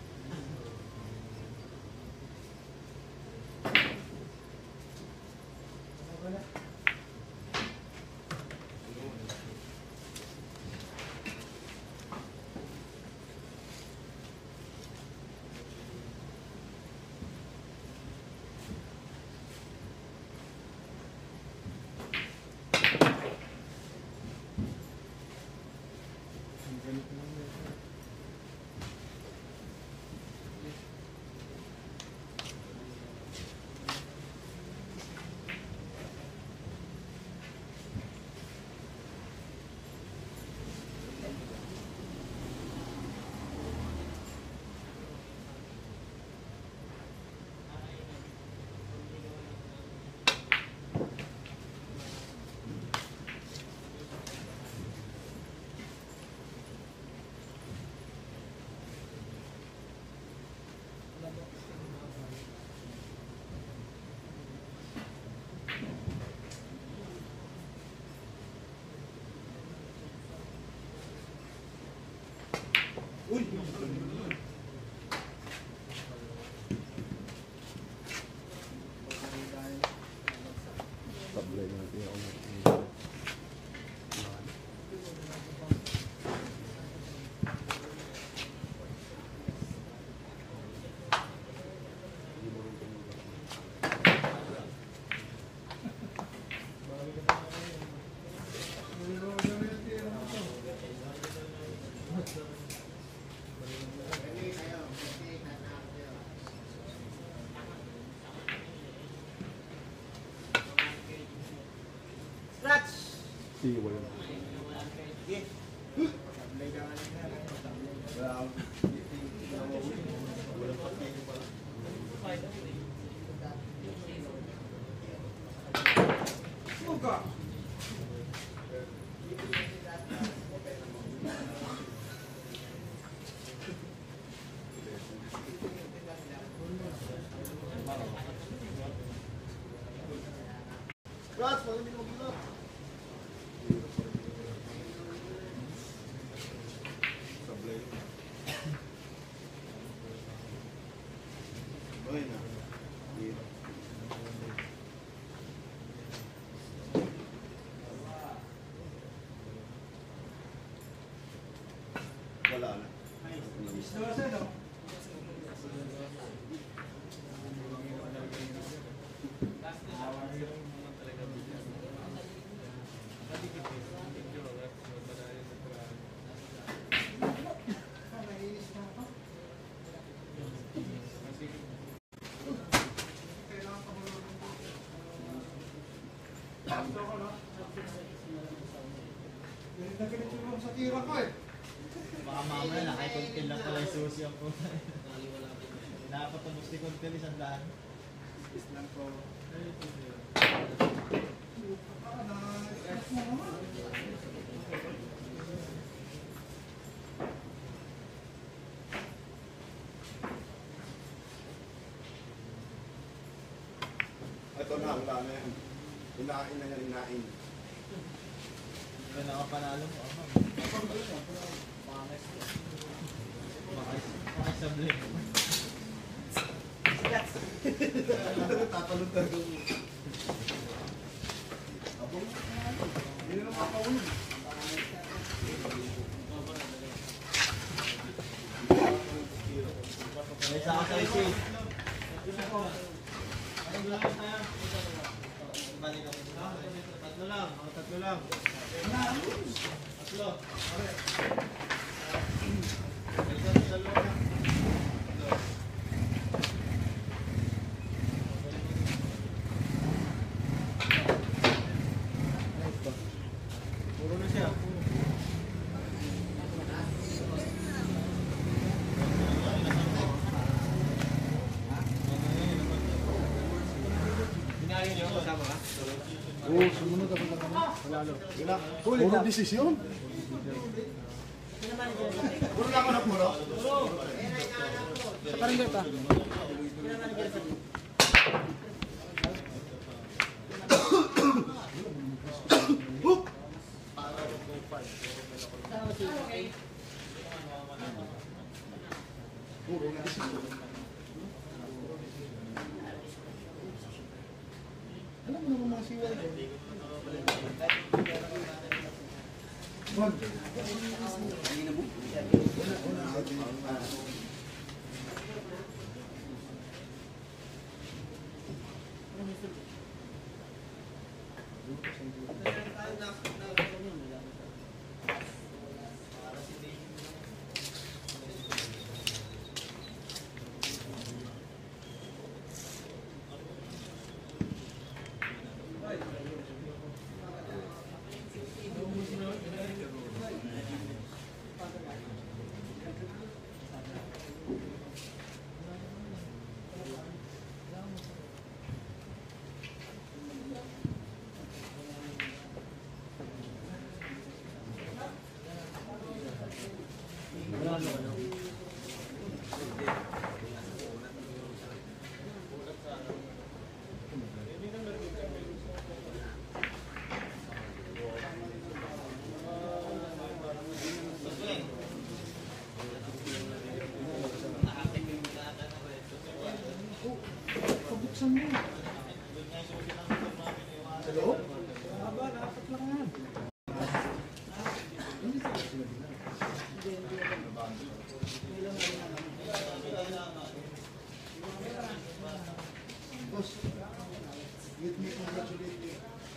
D: Tablay natin ako.
C: Scratch!
D: Siwa yun.
C: Sige.
D: Wala.
F: Suga.
B: Rats, pag hindi mo gilap.
D: Sablay. Okay na. Hirap. Wala na.
F: Isdosa, no? Sa tira ko eh.
B: Baka mamaya nakakontil lang pala yung susi ang puta. Nakapatubos ni kontil isang daan.
E: Islang ko.
D: Ito na, wala na yan. Inain na yan, inain.
B: Kaya nakapanalo mo. Makasablay.
D: Tatalon talaga mo. Abong. Hindi na makakawin.
B: May isa ka sa isi. Tatlo lang, mga tatlo lang. Tatlo. Isa lang. Puro na siya. Hinahin niyo kasama ka?
E: Oo, sumunod ako lang naman. Wala lo.
D: Wala. Puro desisyon. Puro lang ako na puro.
E: Sa parang ta.
D: Puro na desisyon.
E: Alam mo naman mga siwal. Pabuksan mo.
D: Hello?
E: Haba, dapat lang yan.
D: Boss, let me congratulate you.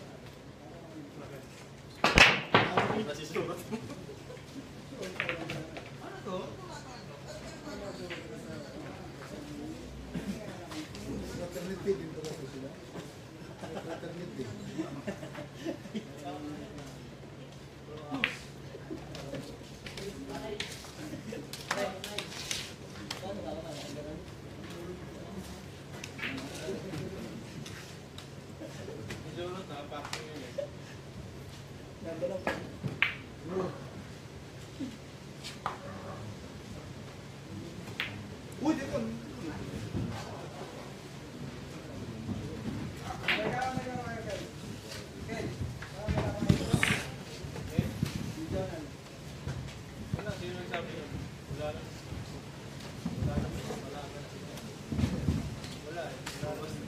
D: Fraternity din talaga sila. Fraternity.
A: Nilulot na, packing yun eh.
C: Nabalaw ko.
D: Uy, dito.
A: Wala, sino nagsabi yun? Wala lang. Wala lang. Wala lang. Wala eh. Wala lang.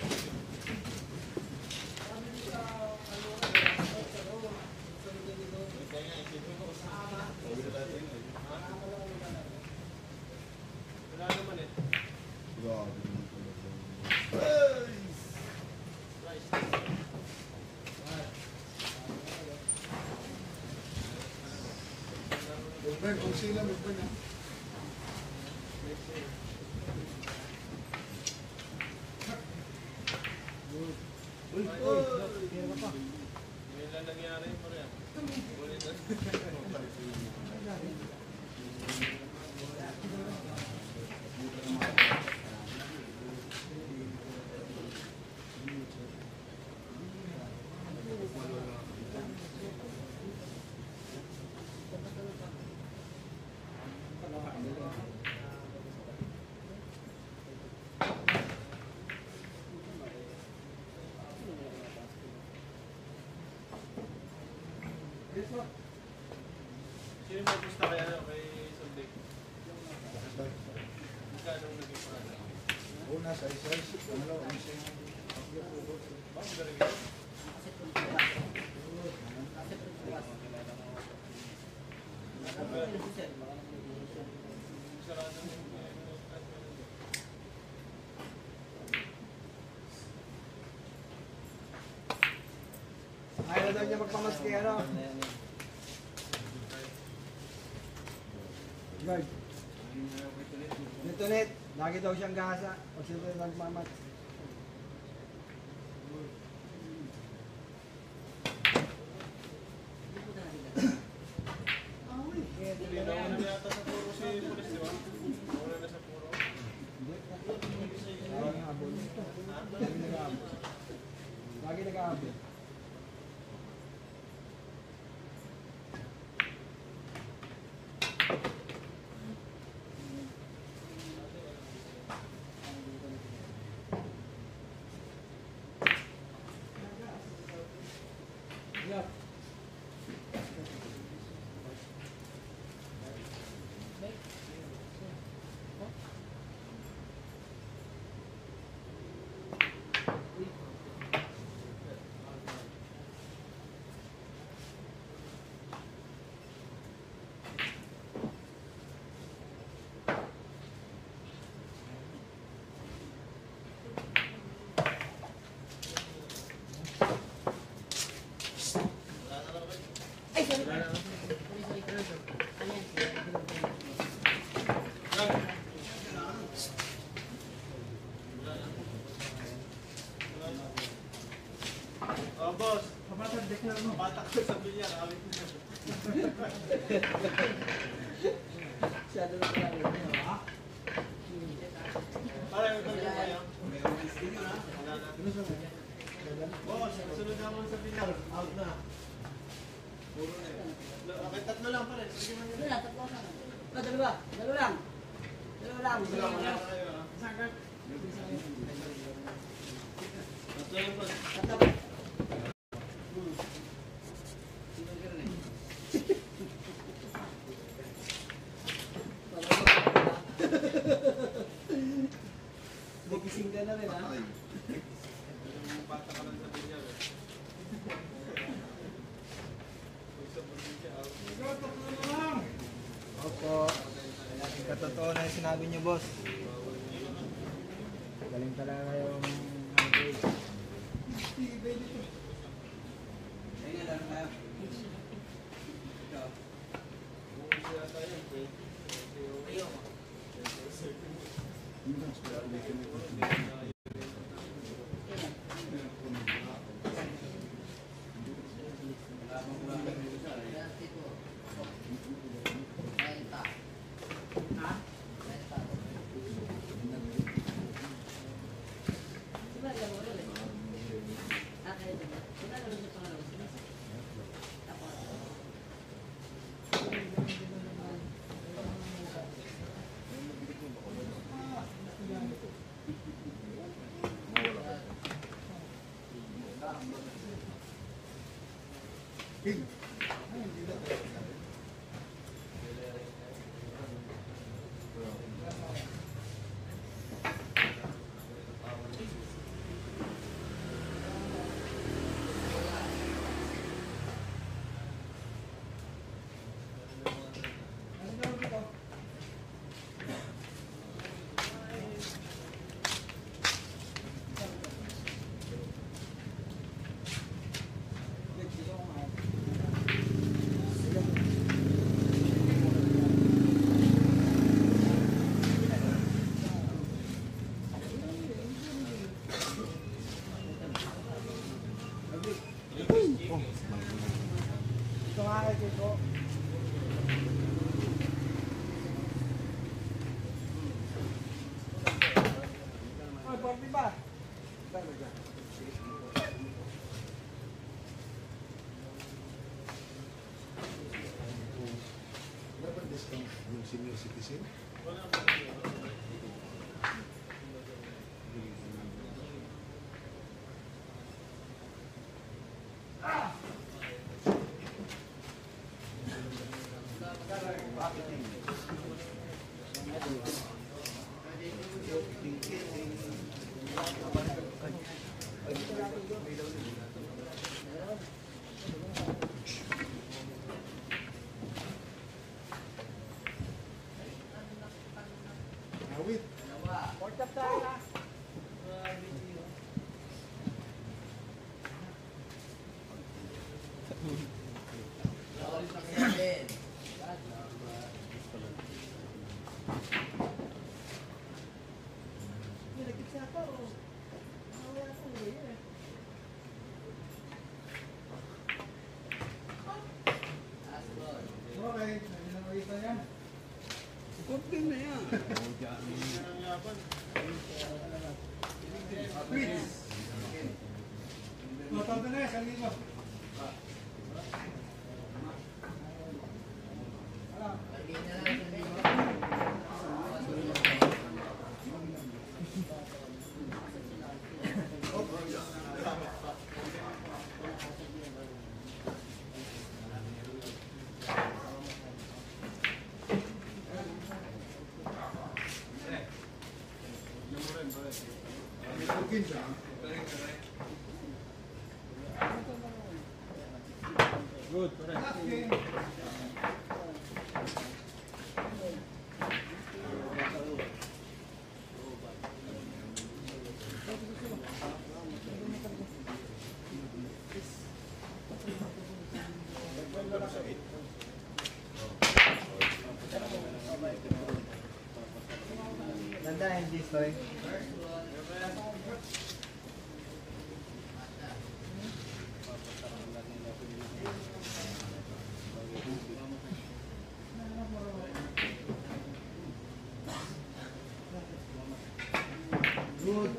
A: Wala naman eh.
D: Grabe. Burn, kung sila, burn na.
A: May lang nangyari pa rin. Ulit na. Sino may gusto kaya kay Sunday? Magkano naging para?
D: Una, size. Ano, ano siya?
A: Bakit ba rin? Sarado mo yung
C: Ayaw na daw niya magpamaski, ano? Guard. Dito net, lagi daw siyang gasa. Pag sila nagmamat.
A: Hindi na una yata sa puro si Pulis, di ba? Una na sa puro.
C: Lagi nag-aabol. Lagi nag-aabol. Lagi nag-aabol. Yep.
A: Oh, boss. Batak ko sa bilyar. Awit mo.
C: Masyado na pala rin.
A: Parang ito yung kaya. Wala na. Boss, sunod naman sa bilyar. Out na. Puro na yun. Okay, tatlo lang pa rin. Sige man yun.
C: Dalawa. Dalawa lang. Dalawa lang.
A: Tatlo lang kayo, ha? Tatlo lang pa.
C: Tatlo. Nagising ka na rin, ha?
D: Ay.
A: Batak ka lang sa bilyar. Pag sa probinsya, out.
C: Opo. Katotoo na yung sinabi niyo, boss. Galing talaga yung coach. Ayun lang na.
A: Bumisi yata yun, eh. Ayun.
E: Ito nga kay Kiko. Ay, Barbie ba?
D: Wala ba discount yung senior citizen? Awit.
E: Pork up tayo na. Okay, nakita yan.
C: Okay na yan.
E: Matawag na yan, sabihin mo.
A: Good.
C: Ganda hindi story.
E: Good.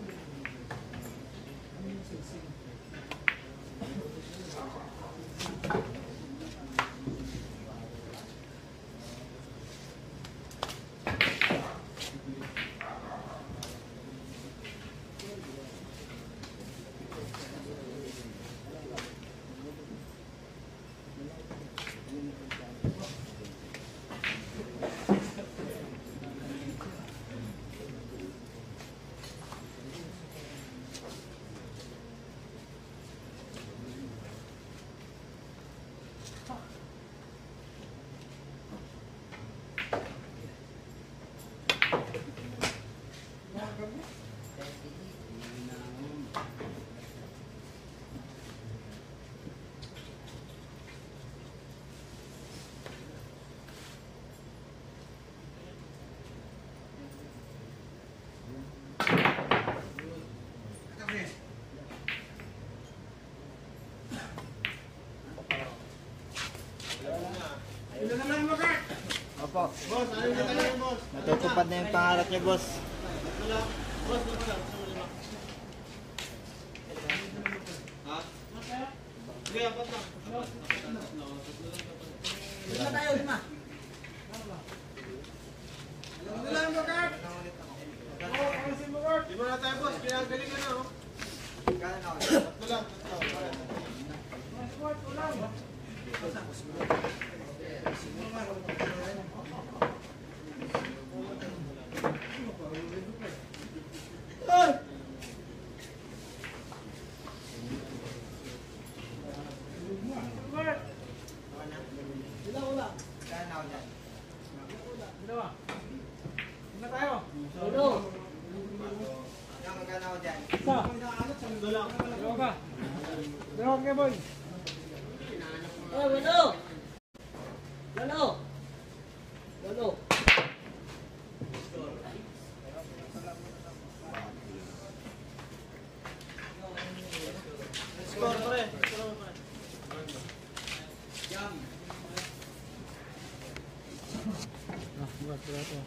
E: Ilo na lang mo, Kurt!
C: Opo.
A: Boss, ano na tayo, boss?
C: Natutupad na yung pangarap niya, boss.
A: Wala. Boss, wala. Ha? Sige, apat lang.
C: Lima tayo, lima.
E: Ilo na lang mo, Kurt! Oo, alisin mo, Kurt!
A: Di mo na tayo, boss. Pinagalingan na, oh.
B: Tatlo lang, tatlo. Pare.
F: Squad, ulang. Squad. Dalawa. Una tayo. Isa. Dalawa ka. Dalawa ka, boy.
B: Score, pare. Score, pare.
F: Buat berapa?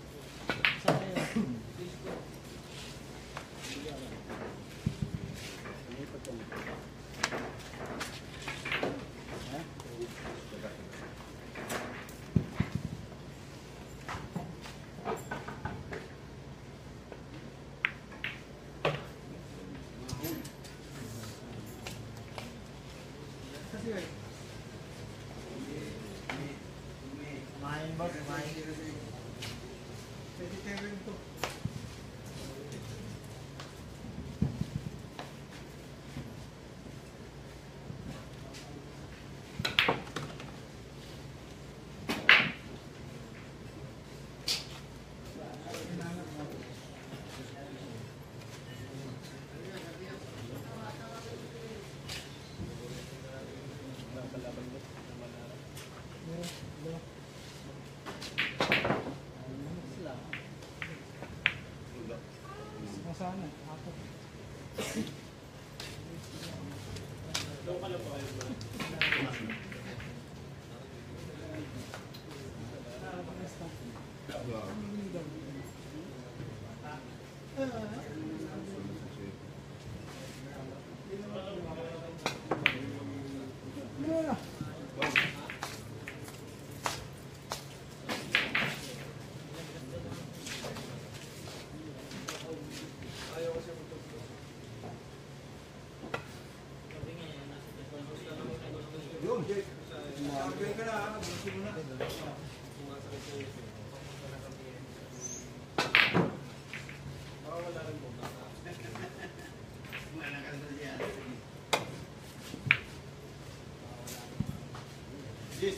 C: Main bos, main. Vegetarian to.
F: Sana ako.
D: Yun.
B: Yes.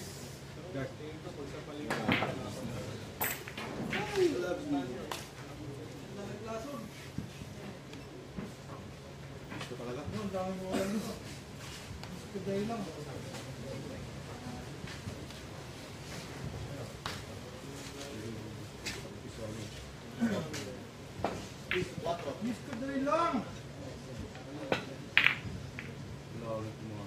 D: Gusto talaga.
F: Ang dami mo lang. Today lang. Miss ko today lang.
D: Lalo ko mga.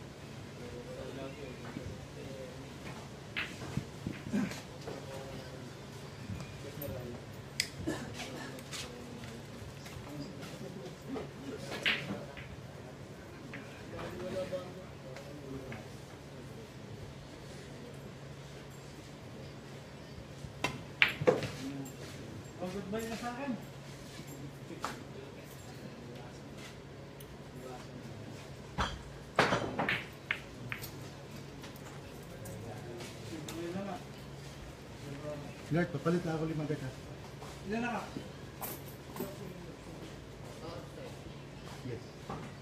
F: Goodbye na sa akin.
D: Lord, papalit na ako 5 beta.
F: Ilan na ka?
D: Yes.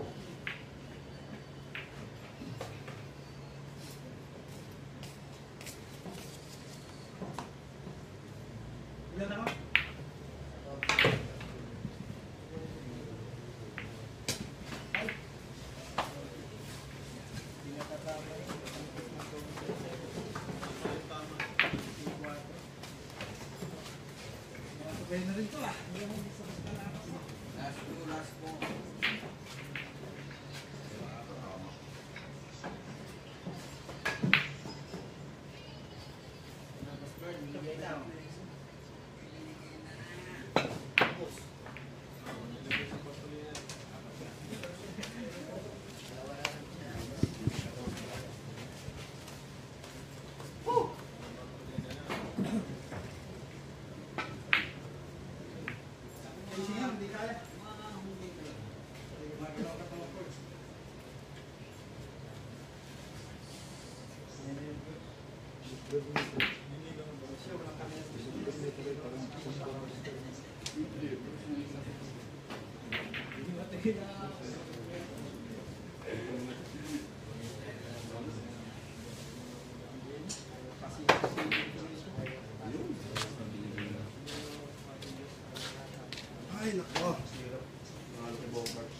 F: Ilan na ka? Kaya na rin to ah.
C: Last po.
D: Ay, nako. Mahal ko Bogart.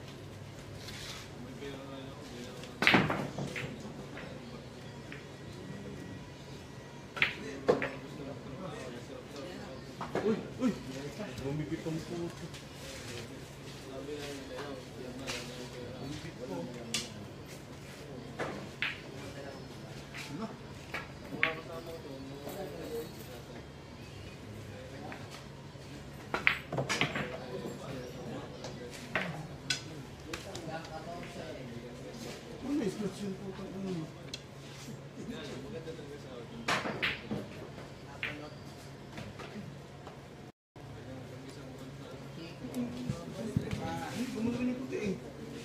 D: Uy, uy! Bumibig ang puto. Bumibig ko. Ano? Ano yung scratch yung puto? Ano? Gumulong yung puti eh.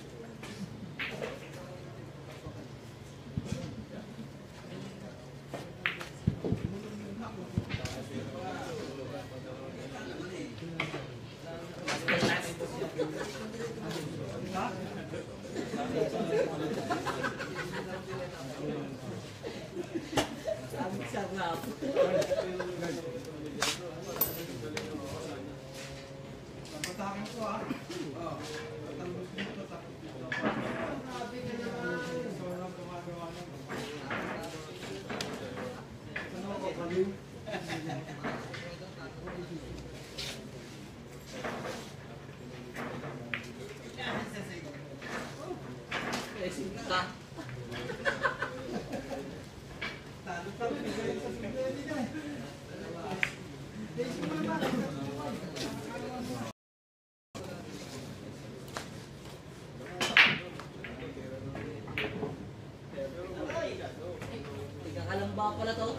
C: Patakin ko ah. Oo. Patangos dito tapos dito. Sobrang gumagawa ng ano ko kaliw? Talo pa rin sa pwede niya.
G: Kakalamba pala to.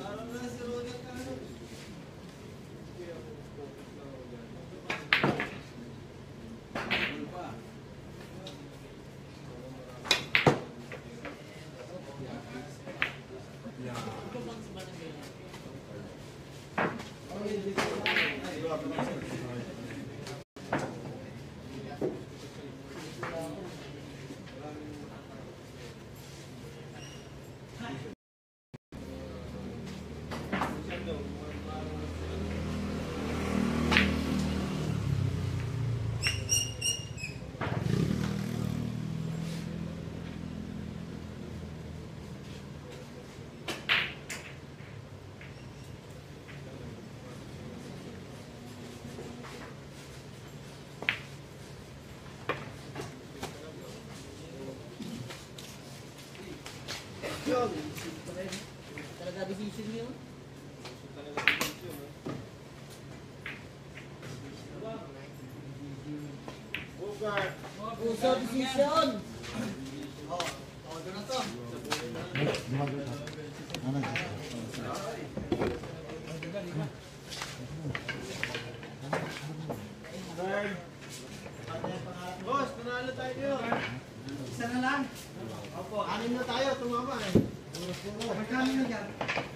G: Talaga decision yun.
A: Bogart!
G: Puso decision.
C: Todo na to.
A: Boss, panalo tayo yun.
C: Isa na lang.
A: Opo, 6 na tayo, tumama eh.
C: Magkano na dyan?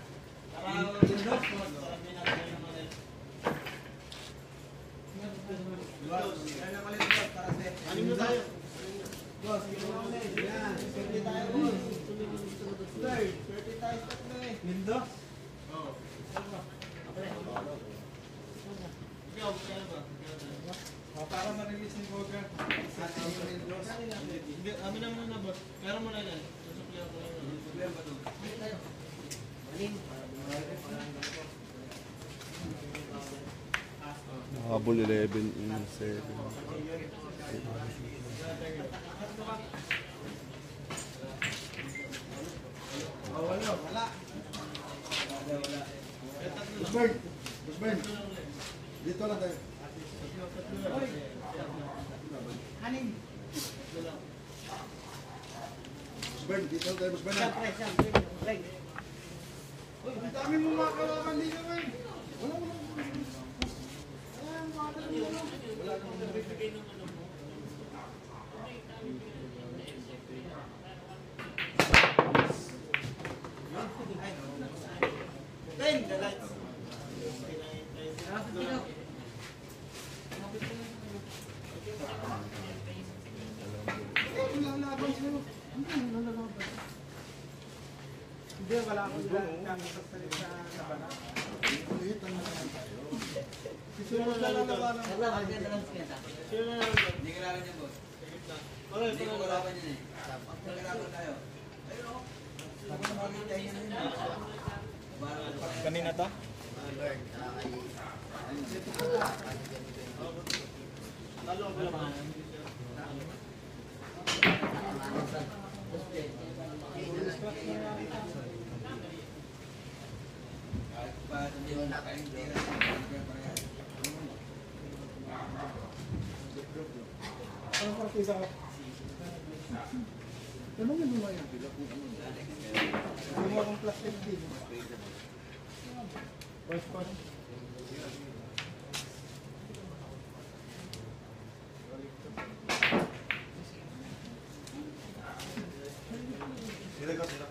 A: Anim na tayo.
C: Boss, ginawa ko na eh. Yan, 30 tayo boss. Third, 30 tayo tatlo eh. Lindo?
A: Oo. Ikaw, kaya ba?
C: Para ma-release ni Boga. Sa ating Lindo.
A: Hindi, amin naman na boss. Pero mo na yan. Susuklihan ko yun.
D: Habol 11 in 7.
C: Wala. Wala.
D: Busburn! Busburn! Dito lang tayo.
C: Hanin.
D: Busburn, dito lang tayo. Busburn na.
C: Uy, ang dami mo makawakan dito eh.
D: Wala, wala.
F: Hindi, wala akong kakasasali sa bana.
A: Sino na lang nabalang?
G: Wala, maganda lang siya ta.
A: Sino na lang?
C: Hindi kailangan niya, boss.
A: Okay,
C: Hindi ko kailangan niya eh. Pag kailangan tayo. Ayun o. Sabi na makikita niya na yun.
B: Kanina to?
A: Talo ang pala.
C: Kahit pa hindi mo nakaintira.
E: Anong partisa ka? Anong ginawa yan? Gumawa kong plastic din. Pas.
D: Sila ka, sila.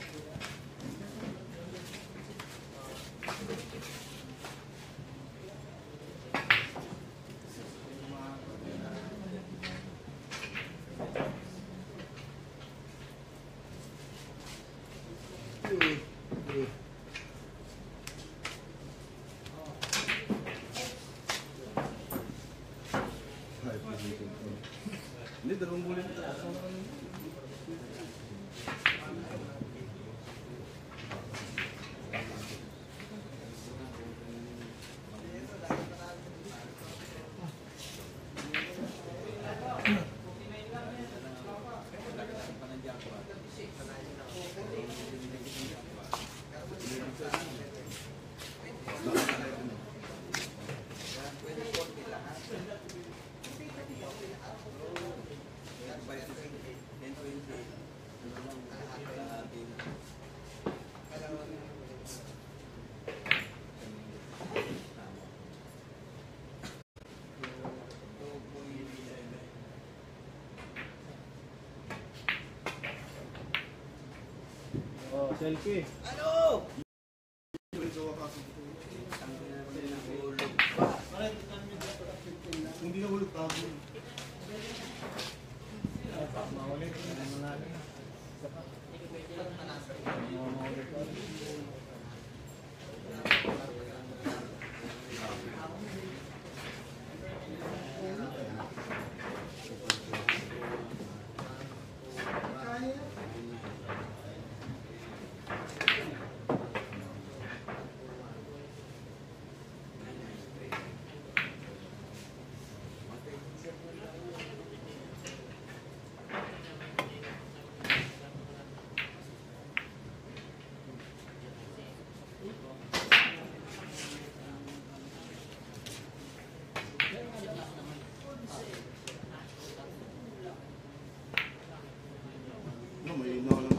D: Hindi, dalawang bulan.
A: Oh, selfie.
C: Ano?
D: Hindi na hulog tago.
A: Maulit.
D: No, may ina naman.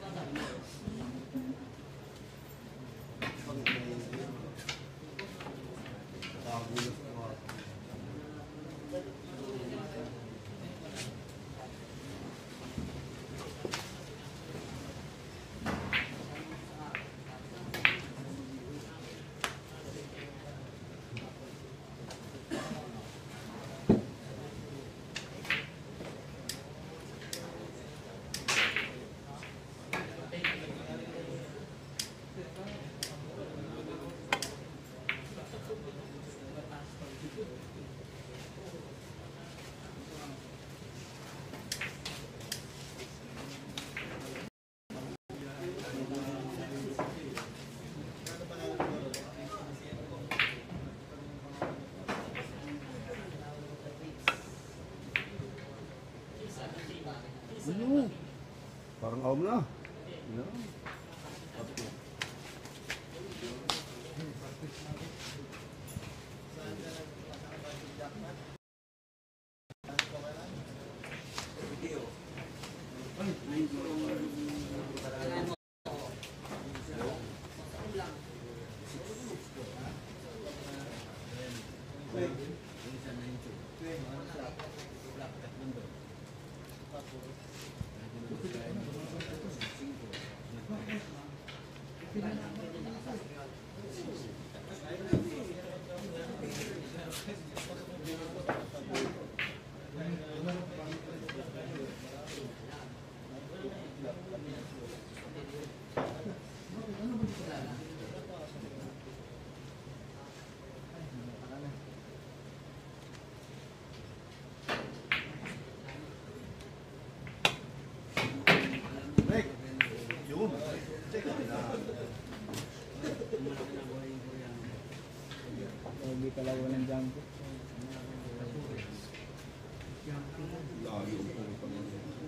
D: Ano? Parang awam na. No.
E: kalawa ng jumbo.
D: Layo ang pumunta mo.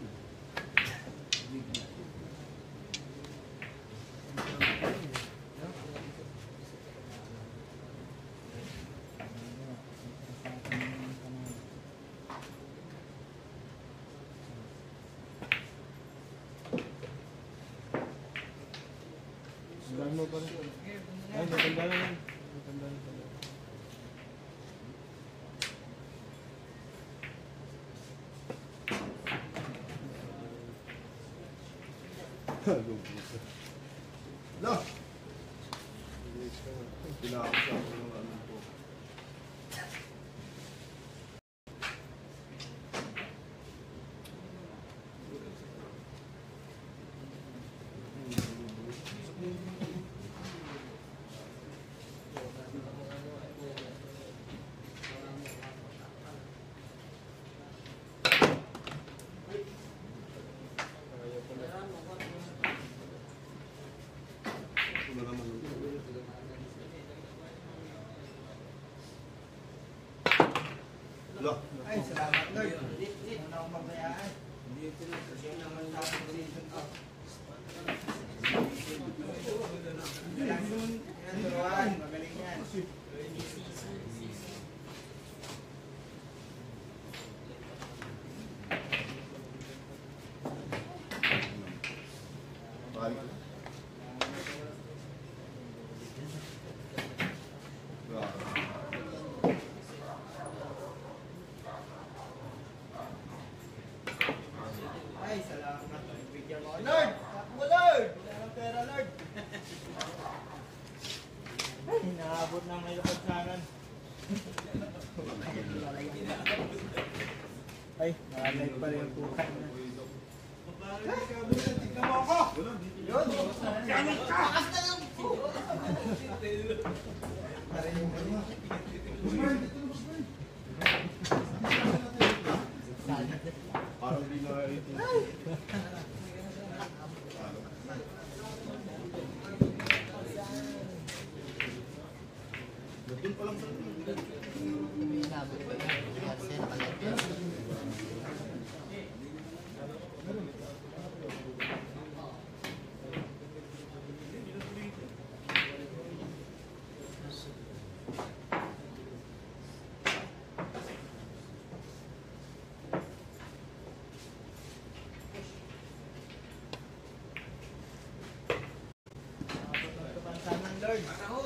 A: Sulahin mo pa rin. Ay, matanda na yan. Matanda na pala.
D: Lah! Pinakasya ko ng ano po. Wala naman. Lah!
C: Ay, salamat Lord. Muna akong magbayaan. Kasi naman sa akin season ko. Yan, turuan. Magaling yan.
D: Balik.
C: Ay, salamat. Bigyan mo. Lord! Takbo Lord! Wala ng pera Lord. Ay, naabot na may lapagsanan.
E: Ay, nakalay pa rin yung kuhan na.
C: Tignan mo ako! Yun! Gamit ka! Bakas na yung...
D: Parang di na ito. Doon pa lang sa
C: Pansanan Lord.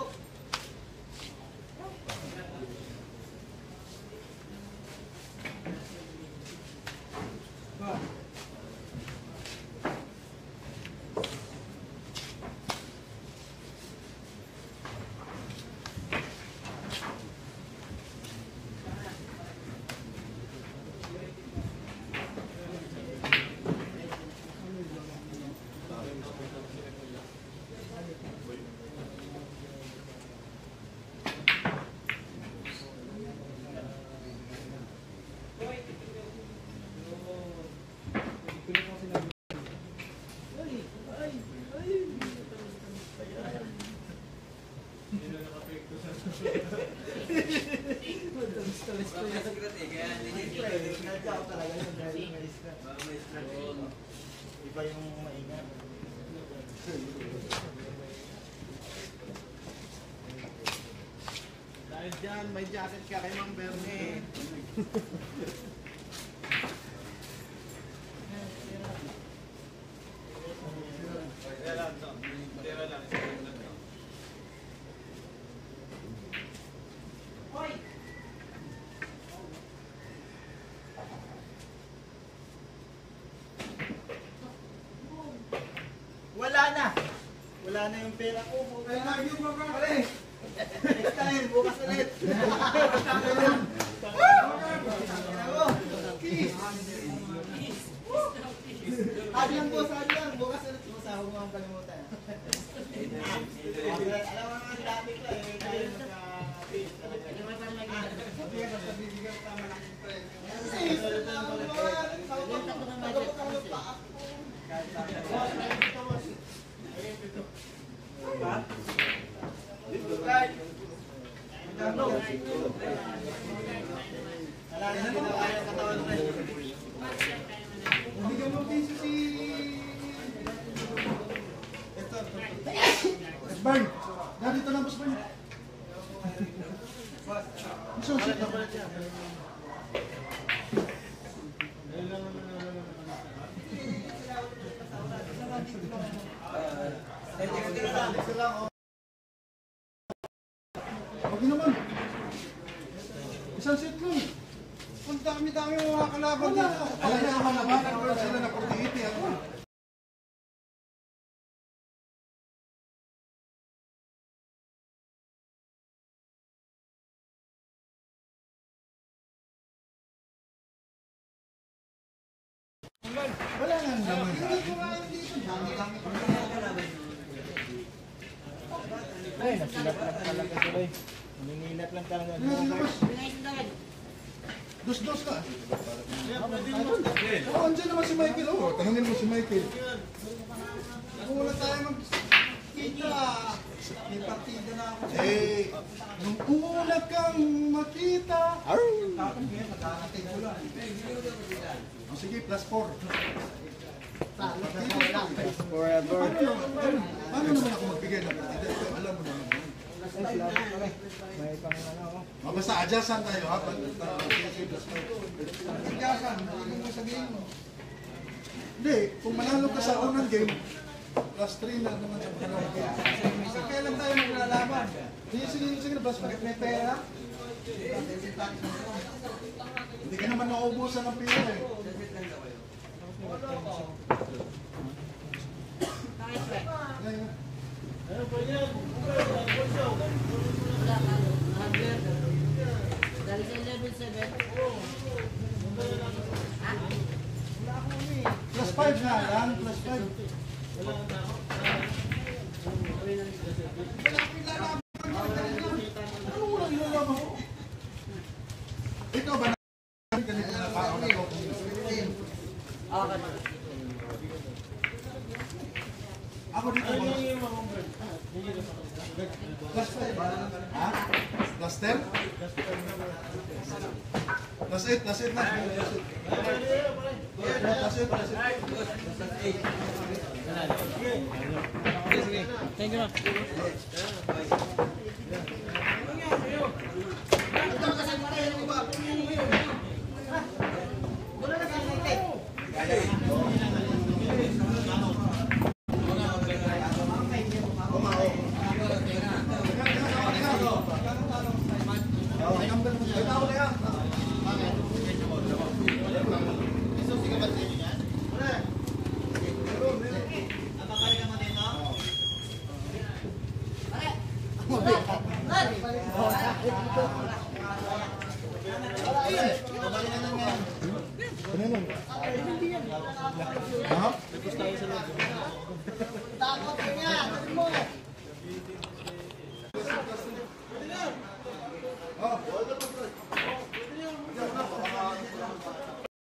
C: Iba yung maingat.
A: Dahil dyan, may jacket ka kay Mang Bernie.
C: Wala na! Wala na yung pera ko. Wala na yung mga pare. Next time, bukas ulit. Kiss! Hadlang po, hadlang. Bukas ulit. Masahog mo ang kalimutan. Alam mo naman dati ko eh. Tayo magka-kiss. Basta bibigyan ko tama lang yung friend. Sis! Tawag pa ako. Dito, guys.
D: Barn. Dito lang, boss Barn. Susit na. Huwag naman. Isang seat lang.
C: Ang dami-dami mga kalaban
D: Wala.
C: dito.
D: Alam niya naman naman, wala sila na 48 ako. Wala nga naman.
E: Ay, nasilap lang talaga sila eh. Naninilap lang talaga.
D: Dos-dos ka. Oh, andyan naman si Michael. Oh, tanungin mo si Michael.
C: Kung wala tayo magkita, may partida na ako.
D: Eh, nung una kang makita.
C: Tapos ngayon, magkakatid ko lang.
D: Oh, sige, +4.
E: Forever.
D: Paano naman ako magbigay ng partida? Ito, alam mo naman.
E: May pangano ako.
D: Oh, basta adjustan tayo ha.
C: Pagkasan, hindi mo sabihin mo.
D: Hindi, kung manalo ka sa unang game, +3 na naman sa pangalawang game.
C: Sa kailan tayo maglalaban?
D: Sige na, +5.
C: May pera?
D: Hindi ka naman nauubusan ng pila eh.
G: Wala ka, hardware. Dahil sa level 7. Ha?
D: +5 nga lang, +5. Ano walang ilalaban ko? Ikaw ba na ganito na tao na to? Ako dito ba? +5 ba? Ha? +10? +8 na.
F: Thank you, ma.
D: Oh,